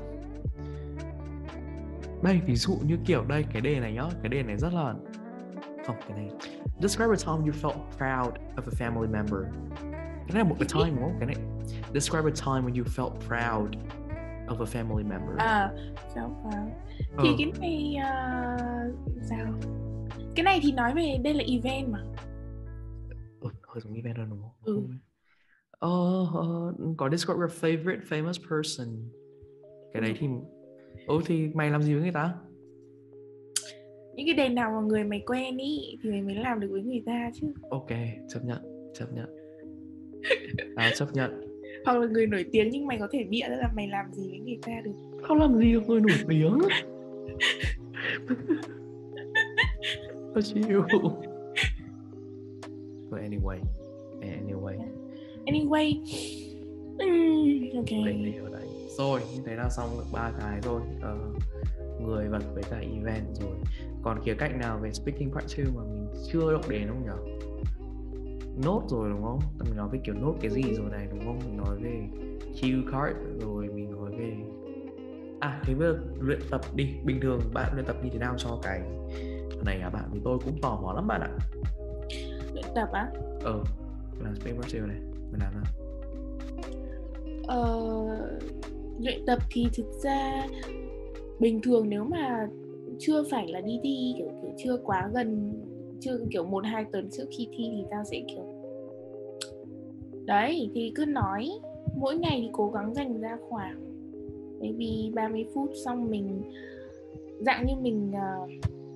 đây ví dụ như kiểu đây cái đề này nhá, cái đề này rất là không cái này describe a time you felt proud of a family member. Cái này là một cái time đúng không? Cái này describe a time when you felt proud of a family member. À, felt proud. Thì ừ. cái này uh, sao? Cái này thì nói về đây là event mà. Ừ, hơi giống event rồi đúng không? Ừ. Uh, uh, có describe your favorite famous person. Cái đấy thì ừ thì mày làm gì với người ta? Những cái đề nào mà người mày quen ý thì mày mới làm được với người ta chứ. Ok, chấp nhận, chấp nhận. Tao chấp nhận. Hoặc là người nổi tiếng nhưng mày có thể bịa ra là mày làm gì với người ta được. Không làm gì được người nổi tiếng. Tao chịu. But anyway, anyway, Anyway, um, ok. đây đây ở đây. Rồi, như thế là xong được ba cái rồi. Ờ, người vật với cả event rồi. Còn khía cạnh nào về speaking part two mà mình chưa động đến không nhỉ? Nốt rồi đúng không? Mình nói về kiểu nốt cái gì rồi này đúng không? Mình nói về cue card rồi mình nói về à thế bây giờ luyện tập đi. Bình thường bạn luyện tập như thế nào cho cái này à bạn? Thì tôi cũng tò mò lắm bạn ạ. Luyện tập á? Ờ, làm speaking part two này mình làm nào? Ờ, luyện tập thì thực ra bình thường nếu mà chưa phải là đi thi kiểu, kiểu chưa quá gần, chưa kiểu một hai tuần trước khi thi thì tao sẽ kiểu đấy thì cứ nói mỗi ngày thì cố gắng dành ra khoảng maybe ba mươi phút, xong mình dạng như mình uh,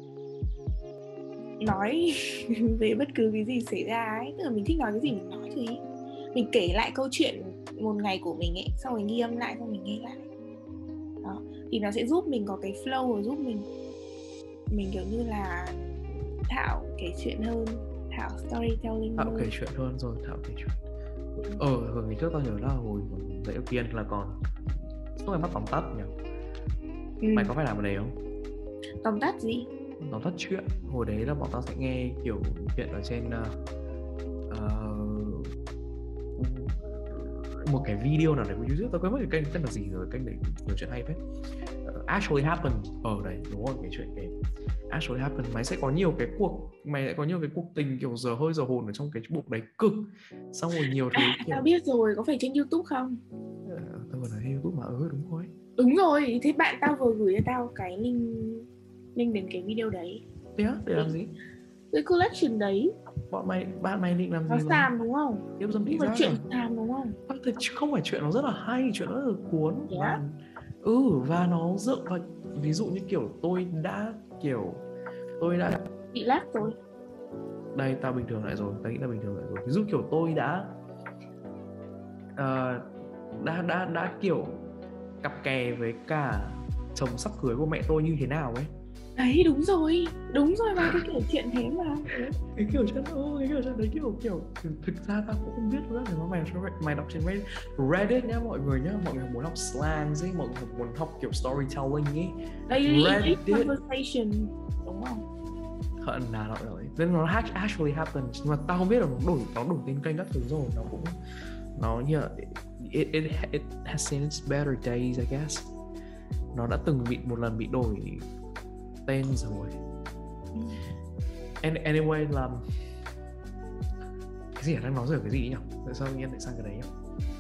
nói về bất cứ cái gì xảy ra ấy, tức là mình thích nói cái gì mình nói thôi ý. Mình kể lại câu chuyện một ngày của mình ấy, xong rồi ghi âm lại, xong mình nghe lại đó, thì nó sẽ giúp mình có cái flow và giúp mình mình kiểu như là Thảo kể chuyện hơn, Thảo storytelling Thảo hơn. kể chuyện hơn rồi, Thảo kể chuyện. Ờ, hồi ngày trước tao nhớ là hồi dạy đầu tiên là còn lúc mày bắt tóm tắt nhỉ? Ừ. Mày có phải làm cái đấy không? Tóm tắt gì? Tóm tắt chuyện. Hồi đấy là bọn tao sẽ nghe kiểu chuyện ở trên uh, uh, một cái video nào đấy của YouTube. Tao quên mất cái kênh tên là gì rồi, kênh đấy nhiều chuyện hay phết. uh, Actually Happened. Ở đây đúng rồi, cái chuyện cái Actually Happened. Mày sẽ có nhiều cái cuộc, mày sẽ có nhiều cái cuộc tình kiểu giờ hơi giờ hồn ở trong cái bộ đấy cực. Xong rồi nhiều thứ à, kiểu... Tao biết rồi, có phải trên YouTube không? Uh, tao vừa nói trên YouTube mà, ừ đúng rồi. Đúng rồi, thế bạn tao vừa gửi cho tao cái link link đến cái video đấy. Thế á? Để làm gì? Cái collection đấy. Bọn mày, bạn mày định làm gì? Nó xàm đúng không? Tiếp dâm thị giác chuyện à? xàm đúng không? Không phải chuyện nó rất là hay, chuyện nó rất là cuốn. Yeah. Và ừ, và nó dựa vào, ví dụ như kiểu tôi đã kiểu tôi đã bị lag rồi. Đây, tao bình thường lại rồi, tao nghĩ là bình thường lại rồi. Ví dụ kiểu tôi đã uh, đã đã đã kiểu cặp kè với cả chồng sắp cưới của mẹ tôi như thế nào ấy. Đấy, đúng rồi, đúng rồi, mà cái kiểu chuyện thế mà. Cái kiểu chuyện, ôi, cái kiểu chuyện đấy kiểu kiểu thực ra tao cũng không biết nữa. Nếu mà mày mày đọc trên Reddit nhá mọi người nhá, mọi người muốn học slang ấy, mọi người muốn học kiểu storytelling ấy. Daily Reddit conversation đúng không? Hận là nó rồi. Nên nó actually happened, nhưng mà tao không biết là nó đổi nó đổi tên kênh các thứ rồi, nó cũng nó như là it it it has seen its better days I guess. Nó đã từng bị một lần bị đổi tên rồi. And, anyway là cái gì ở đang nói rồi cái gì nhỉ? Tại sao tự nhiên lại sang cái đấy nhỉ?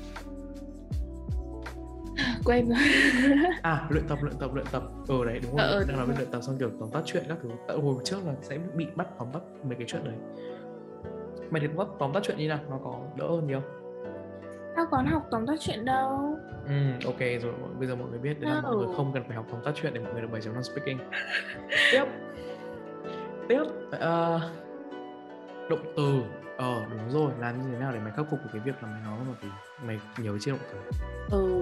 Quên rồi. À, luyện tập luyện tập luyện tập. Ừ đấy đúng rồi. Ờ, đang nói về luyện tập xong kiểu tóm tắt chuyện các thứ. Tại hồi trước là sẽ bị bắt tóm tắt mấy cái chuyện đấy. Mày thì tóm, tóm tắt chuyện như nào? Nó có đỡ hơn nhiều? Tao còn học tóm tắt chuyện đâu. Ừ, ok rồi. Bây giờ mọi người biết đấy là mọi người không cần phải học tóm tắt chuyện để mọi người được bảy chấm năm speaking. Tiếp. Tiếp. Uh, động từ. Ờ đúng rồi, làm như thế nào để mày khắc phục cái việc là mày nói mà thì mày nhớ trên động từ. Ừ.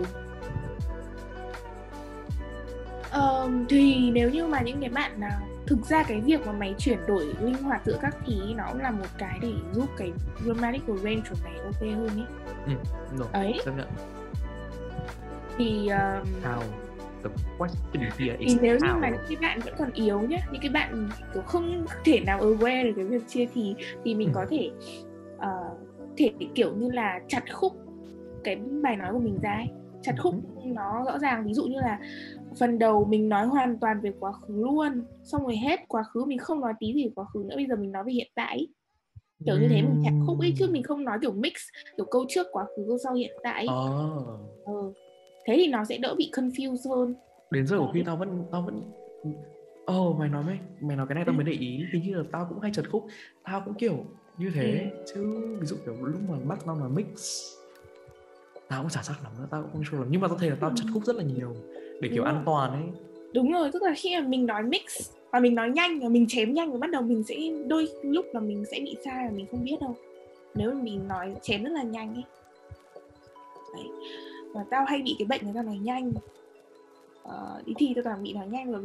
Ờ, thì nếu như mà những cái bạn nào thực ra cái việc mà mày chuyển đổi linh hoạt giữa các thì nó cũng là một cái để giúp cái grammatical range của mày ok hơn ấy. Ừ, rồi, ấy. Chấp nhận. Thì um, how the question here is thì nếu how. như mà những cái bạn vẫn còn yếu nhá, những cái bạn kiểu không thể nào aware được cái việc chia thì thì mình ừ. có thể uh, thể kiểu như là chặt khúc cái bài nói của mình ra ấy. Chặt khúc ừ. nó rõ ràng, ví dụ như là phần đầu mình nói hoàn toàn về quá khứ luôn, xong rồi hết quá khứ mình không nói tí gì về quá khứ nữa, bây giờ mình nói về hiện tại ấy. Kiểu như thế mình chặt khúc ấy, chứ mình không nói kiểu mix kiểu câu trước quá khứ câu sau hiện tại ấy. Oh. Ừ. Thế thì nó sẽ đỡ bị confused hơn. Đến giờ của khi tao vẫn tao vẫn Ồ oh, mày nói mày mày nói cái này tao mới để ý, hình như là tao cũng hay chặt khúc, tao cũng kiểu như thế ừ. chứ ví dụ kiểu lúc mà bắt tao mà mix tao cũng chả chắc lắm nữa, tao cũng không sure lắm, nhưng mà tao thấy là tao chặt khúc rất là nhiều để kiểu an toàn ấy. Đúng rồi, tức là khi mà mình nói mix và mình nói nhanh và mình chém nhanh và bắt đầu mình sẽ đôi lúc là mình sẽ bị sai và mình không biết đâu, nếu mà mình nói chém rất là nhanh ấy. Đấy. Và tao hay bị cái bệnh người ta nói nhanh. Ờ, đi thi tao toàn bị nói nhanh rồi.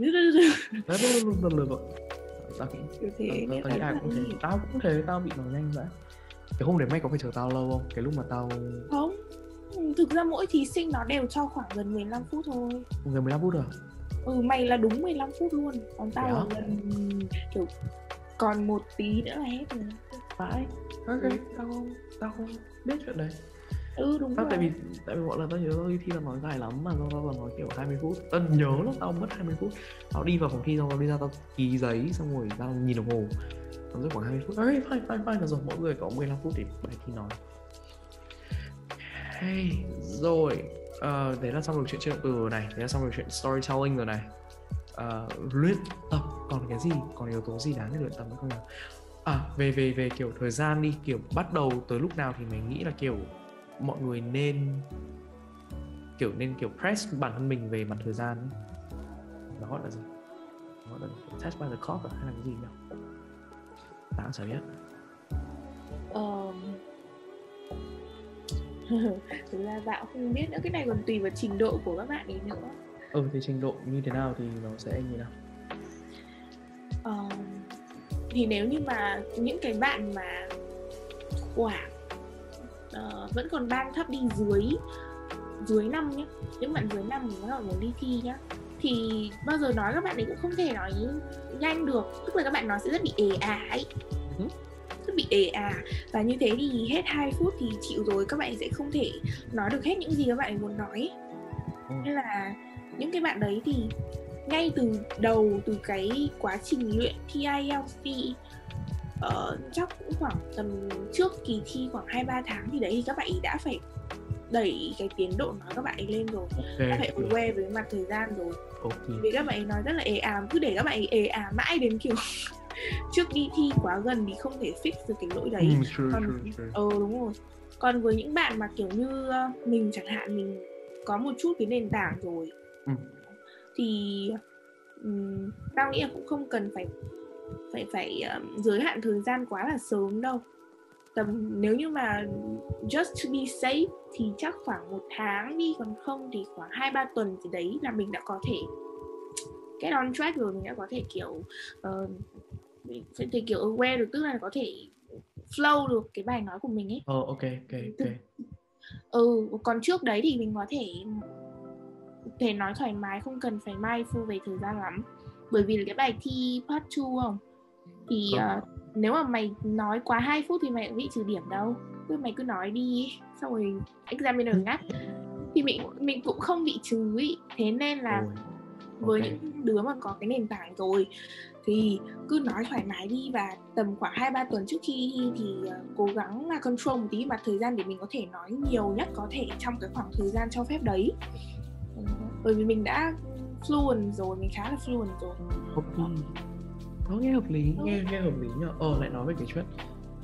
Tao cũng Kiểu thế, tao, nghĩa tao nghĩ là ai rất cũng là thế. nhiều. Tao cũng thế, tao bị nói nhanh vậy. Cái hôm đấy mày có phải chờ tao lâu không? Cái lúc mà tao Không, thực ra mỗi thí sinh nó đều cho khoảng gần mười lăm phút thôi. gần mười lăm phút rồi. Ừ, mày là đúng mười lăm phút luôn. Còn tao Thế là á? gần kiểu còn một tí nữa là hết rồi. Phải. Ok, Ừ. tao không tao không biết chuyện đấy. Ừ đúng Tao rồi. tại vì tại vì mọi lần tao nhớ tao đi thi tao nói dài lắm mà tao tao nói kiểu hai mươi phút. Tao nhớ là tao mất hai mươi phút. Tao đi vào phòng thi xong tao đi ra tao ký giấy xong rồi tao nhìn đồng hồ. Tao rút khoảng hai mươi phút. Ok, fine fine fine là rồi, mỗi người có mười lăm phút để bài thi nói. Hey, rồi. Ờ, đấy là xong rồi chuyện chơi động từ rồi này, đấy là xong rồi chuyện storytelling rồi này. Ờ, luyện tập còn cái gì, còn yếu tố gì đáng để luyện tập nữa không nào? À, về về về kiểu thời gian đi, kiểu bắt đầu tới lúc nào thì mình nghĩ là kiểu mọi người nên kiểu nên kiểu press bản thân mình về mặt thời gian ấy. Nó gọi là gì? Nó gọi là test by the clock à? Hay là cái gì nhỉ? Tao cũng chả biết. Ờ... Thực ra tao không biết nữa, cái này còn tùy vào trình độ của các bạn ấy nữa. Ừ thì trình độ như thế nào thì nó sẽ như nào? Ờ... Thì nếu như mà những cái bạn mà khoảng uh, vẫn còn ban thấp đi dưới dưới năm nhá, những bạn dưới năm mà các bạn muốn đi thi nhá, thì bao giờ nói các bạn ấy cũng không thể nói nhanh được, tức là các bạn nói sẽ rất bị ề ả ấy, Ừ. rất bị ề ả, và như thế thì hết hai phút thì chịu rồi, các bạn sẽ không thể nói được hết những gì các bạn ấy muốn nói. Ừ. Nên là những cái bạn đấy thì ngay từ đầu, từ cái quá trình luyện thi ai eo ti uh, chắc cũng khoảng tầm trước kỳ thi khoảng hai ba tháng thì đấy thì các bạn ấy đã phải đẩy cái tiến độ nói các bạn ấy lên rồi. Okay, đã phải aware với mặt thời gian rồi. Okay. Vì các bạn ấy nói rất là ề ả, cứ để các bạn ấy ề ả mãi đến kiểu trước đi thi quá gần thì không thể fix được cái lỗi đấy. Mm, true, Còn true, true. ờ đúng rồi. Còn với những bạn mà kiểu như uh, mình chẳng hạn, mình có một chút cái nền tảng rồi, ừ. thì um, tao nghĩ là cũng không cần phải phải phải um, giới hạn thời gian quá là sớm đâu. Tầm nếu như mà just to be safe thì chắc khoảng một tháng đi, còn không thì khoảng hai ba tuần gì đấy là mình đã có thể get on track rồi, mình đã có thể kiểu uh, phải thể kiểu aware được, tức là có thể flow được cái bài nói của mình ấy. Oh, ok ok ok. Ừ, còn trước đấy thì mình có thể thể nói thoải mái, không cần phải mindful về thời gian lắm. Bởi vì là cái bài thi part hai không, thì uh, nếu mà mày nói quá hai phút thì mày cũng bị trừ điểm đâu. Cứ mày cứ nói đi, xong rồi examiner ngắt thì mình mình cũng không bị trừ ý. Thế nên là oh, okay. với những đứa mà có cái nền tảng rồi thì cứ nói thoải mái đi, và tầm khoảng hai ba tuần trước khi thi thì uh, cố gắng là control một tí mặt thời gian để mình có thể nói nhiều nhất có thể trong cái khoảng thời gian cho phép đấy. Bởi vì mình đã fluent rồi, mình khá là fluent rồi. Ok. Nó nghe hợp lý, nghe nghe hợp lý nhờ. Ờ lại nói về cái chuyện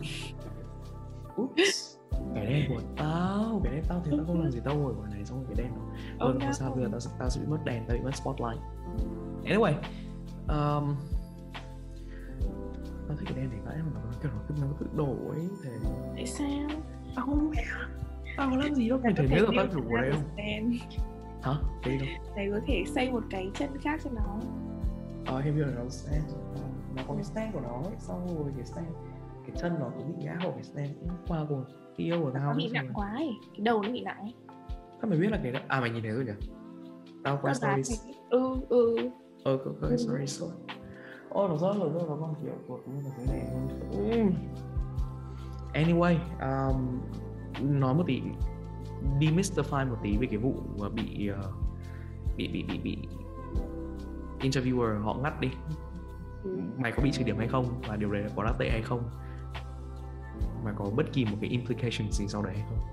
Oops, cái đen của tao, cái đen tao thì tao không làm gì, tao ngồi ngoài này xong rồi cái đen nó ờ không sao, bây giờ tao, tao sẽ bị mất đèn, tao bị mất spotlight. Anyway, um, tao thấy cái đen này vãi mà nó kiểu nó cứ nó tự đổ ấy. Thế tại sao? Tao không biết, tao có làm gì đâu, mày thấy bây giờ tao đủ ở đây không? Hả? Cái gì đâu? Đấy có thể xây một cái chân khác cho nó. Ờ, em biết là nó stand, nó có cái stand của nó ấy, xong rồi cái stand, cái chân nó cũng bị ngã vào cái stand, cũng qua của kia của tao. Nó bị nặng quá ấy, cái đầu nó bị nặng ấy. Sao mày biết là cái đó? À mày nhìn thấy rồi nhỉ? Tao quay stories. Ừ, ừ. Ờ, có cái stories rồi. Ôi, nó rất là rất là con kiểu cột như là thế này luôn. Anyway, um, nói một tí, demystify một tí về cái vụ mà bị uh, bị bị bị bị interviewer họ ngắt đi. Ừ. Mày có bị trừ điểm hay không, và điều đấy có đáng tệ hay không, mà có bất kỳ một cái implication gì sau đấy hay không?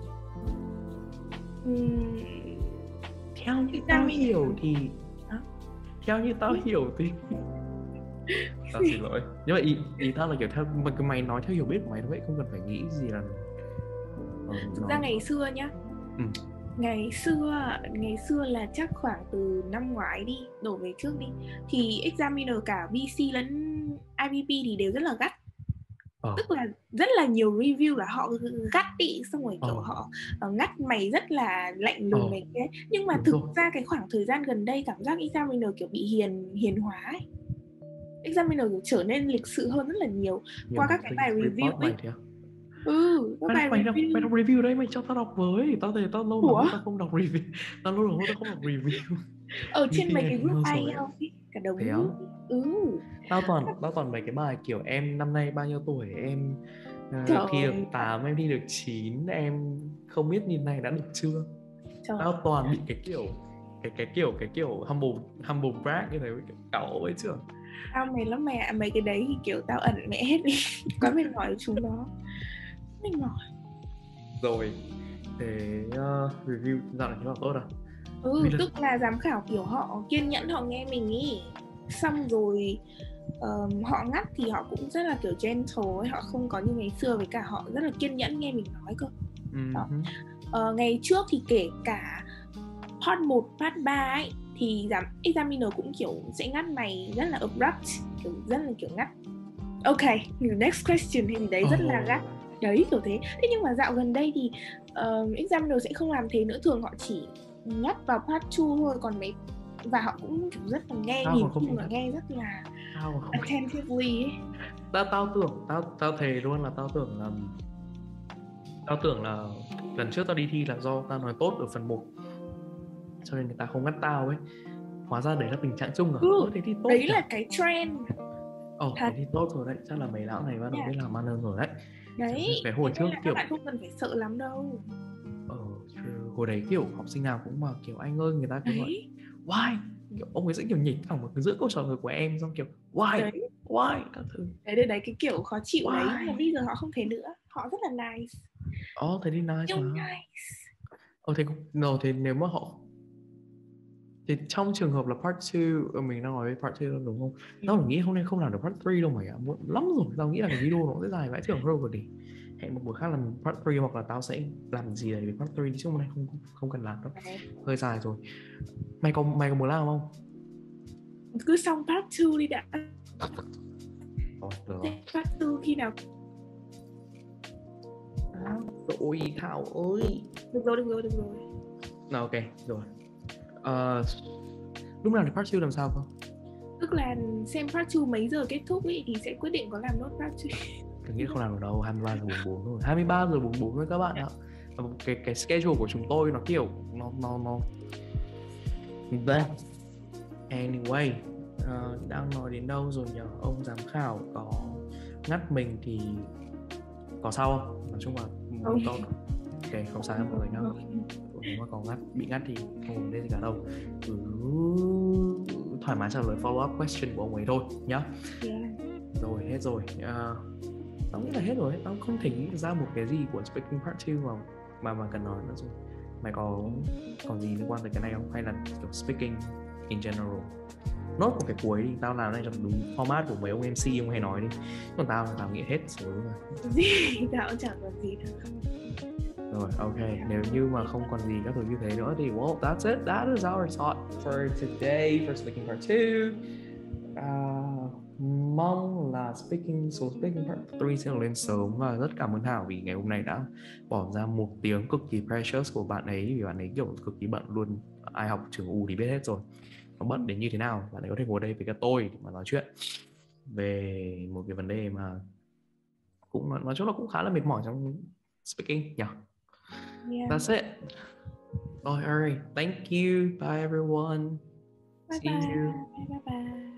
uhm. Theo như tao hiểu thì Hả? theo như tao hiểu thì tao xin lỗi, nhưng mà ý, ý tao là kiểu theo mà mày nói theo hiểu biết của mày vậy, không cần phải nghĩ gì là ờ, thực nó... ra ngày xưa nhá, ừ. ngày xưa ngày xưa là chắc khoảng từ năm ngoái đi đổ về trước đi, thì examiner cả vê xê lẫn i bê pê thì đều rất là gắt. Ờ. Tức là rất là nhiều review là họ gắt đi, xong rồi kiểu Ờ. họ uh, ngắt mày rất là lạnh lùng Ờ. này kia. Nhưng mà Đúng thực rồi. ra cái khoảng thời gian gần đây cảm giác examiner kiểu bị hiền hiền hóa ấy. Examiner kiểu trở nên lịch sự hơn rất là nhiều Nhiều qua các cái bài review report mày ấy. thì à? Ừ, các Mày bài đọc, mày đọc, mày review. đọc review đấy, mày cho tao đọc với. Tao thấy tao lâu lắm Ủa? rồi tao không đọc review. Tao lâu lắm rồi tao không đọc review. Ở trên mấy cái vê tê en group lâu ai rồi. eo ấy, cả đống Thế á? group. Ừ. Tao toàn tao toàn mấy cái bài kiểu em năm nay bao nhiêu tuổi, em uh, Trời thi được ơi. tám, em thi được chín, em không biết như này đã được chưa. Trời. Tao toàn bị cái kiểu cái cái kiểu cái kiểu humble humble brag như thế, kiểu cáu ấy chưa. Tao mệt lắm mày ạ, mấy cái đấy thì kiểu tao ẩn mẹ hết đi. Quá mệt mỏi chúng nó. Mệt mỏi. Rồi để uh, review dạo này thế nào tốt à? Ừ, Vì là... tức là giám khảo kiểu họ kiên nhẫn, họ nghe mình ý. Xong rồi um, họ ngắt thì họ cũng rất là kiểu gentle ấy, họ không có như ngày xưa, với cả họ rất là kiên nhẫn nghe mình nói cơ. uh-huh. uh, Ngày trước thì kể cả part một, part ba ấy thì giám examiner cũng kiểu sẽ ngắt mày rất là abrupt, kiểu rất là kiểu ngắt ok, next question hay gì đấy, rất là gắt đấy, kiểu thế. Thế nhưng mà dạo gần đây thì uh, examiner sẽ không làm thế nữa, thường họ chỉ ngắt vào part hai thôi, còn mấy và họ cũng kiểu rất là nghe, Tao nhìn không chung là nghe rất là tao không attentively ấy. Tao tao tưởng tao tao thề luôn là tao tưởng là tao tưởng là lần trước tao đi thi là do tao nói tốt ở phần một cho nên người ta không ngắt tao ấy. Hóa ra đấy là tình trạng chung à? Ừ, Ơ thế thì tốt đấy nhỉ? là cái trend. Ồ, thế thì tốt rồi đấy, chắc là mấy lão này bắt đầu biết làm ăn hơn rồi đấy. Đấy, cái hồi trước là kiểu các bạn không cần phải sợ lắm đâu. Ờ, hồi đấy kiểu học sinh nào cũng mà kiểu anh ơi, người ta cứ gọi why, kiểu ông ấy sẽ kiểu nhỉnh thẳng vào giữa câu trả lời của em, xong kiểu why đấy. why các thứ. Đấy, đấy, đấy, cái kiểu khó chịu Why? đấy, nhưng mà bây giờ họ không thể nữa, họ rất là nice. Ồ, oh, thế thì nice Yêu mà. nice. Ồ, oh, thế no, thế nếu mà họ thì trong trường hợp là part hai, mình đang nói về part hai đúng không? Ừ. Tao nghĩ hôm nay không làm được part ba đâu mày ạ, muộn lắm rồi. Tao nghĩ là cái video nó sẽ dài vãi chưởng hơn rồi, đi hẹn một buổi khác làm part ba, hoặc là tao sẽ làm gì đấy về part ba, chứ hôm nay không không cần làm đâu, hơi dài rồi. Mày có mày có muốn làm không? Cứ xong part hai đi đã. Rồi, được rồi. Part hai khi nào? À, rồi Thảo ơi. Được rồi, được rồi, được rồi. Nào, ok, rồi. Uh, lúc nào thì part hai làm sao không? Tức là xem part hai mấy giờ kết thúc ý, thì sẽ quyết định có làm nốt part hai. Tôi nghĩ không làm được đâu, hai mươi ba giờ bốn mươi bốn thôi. hai mươi ba giờ bốn mươi bốn thôi các bạn ạ. Cái cái schedule của chúng tôi nó kiểu nó nó nó. Anyway, uh, đang nói đến đâu rồi nhờ? Ông giám khảo có ngắt mình thì có sao không? Nói chung là Không. tốt. Ok, không sao mọi người nhá. Nếu mà có ngắt, bị ngắt thì không vấn đề gì cả đâu. Cứ thoải mái trả lời follow up question của ông ấy thôi nhá. Yeah. Rồi, hết rồi. Uh, tao nghĩ là hết rồi. Tao không thể nghĩ ra một cái gì của speaking part hai mà mà mà cần nói nữa rồi. Mày có còn gì liên quan tới cái này không? Hay là kiểu speaking in general? Nốt một cái cuối đi, tao làm này trong đúng format của mấy ông em xê ông hay nói đi. Còn tao tao nghĩ hết rồi. Gì? Tao cũng chẳng còn gì nữa. Rồi, ok. Nếu như mà không còn gì các thứ như thế nữa thì well, that's it. That is our thought for today for speaking part two. Uh, mong là speaking số speaking part ba sẽ lên sớm, và rất cảm ơn Thảo vì ngày hôm nay đã bỏ ra một tiếng cực kỳ precious của bạn ấy, vì bạn ấy kiểu cực kỳ bận luôn. Ai học trường U thì biết hết rồi, nó bận đến như thế nào. Bạn ấy có thể ngồi đây với cả tôi để mà nói chuyện về một cái vấn đề mà cũng nói chung là cũng khá là mệt mỏi trong speaking nhỉ. Yeah. Yeah. That's it. Oh, all right. Thank you. Bye everyone. Bye See bye. you. Bye bye.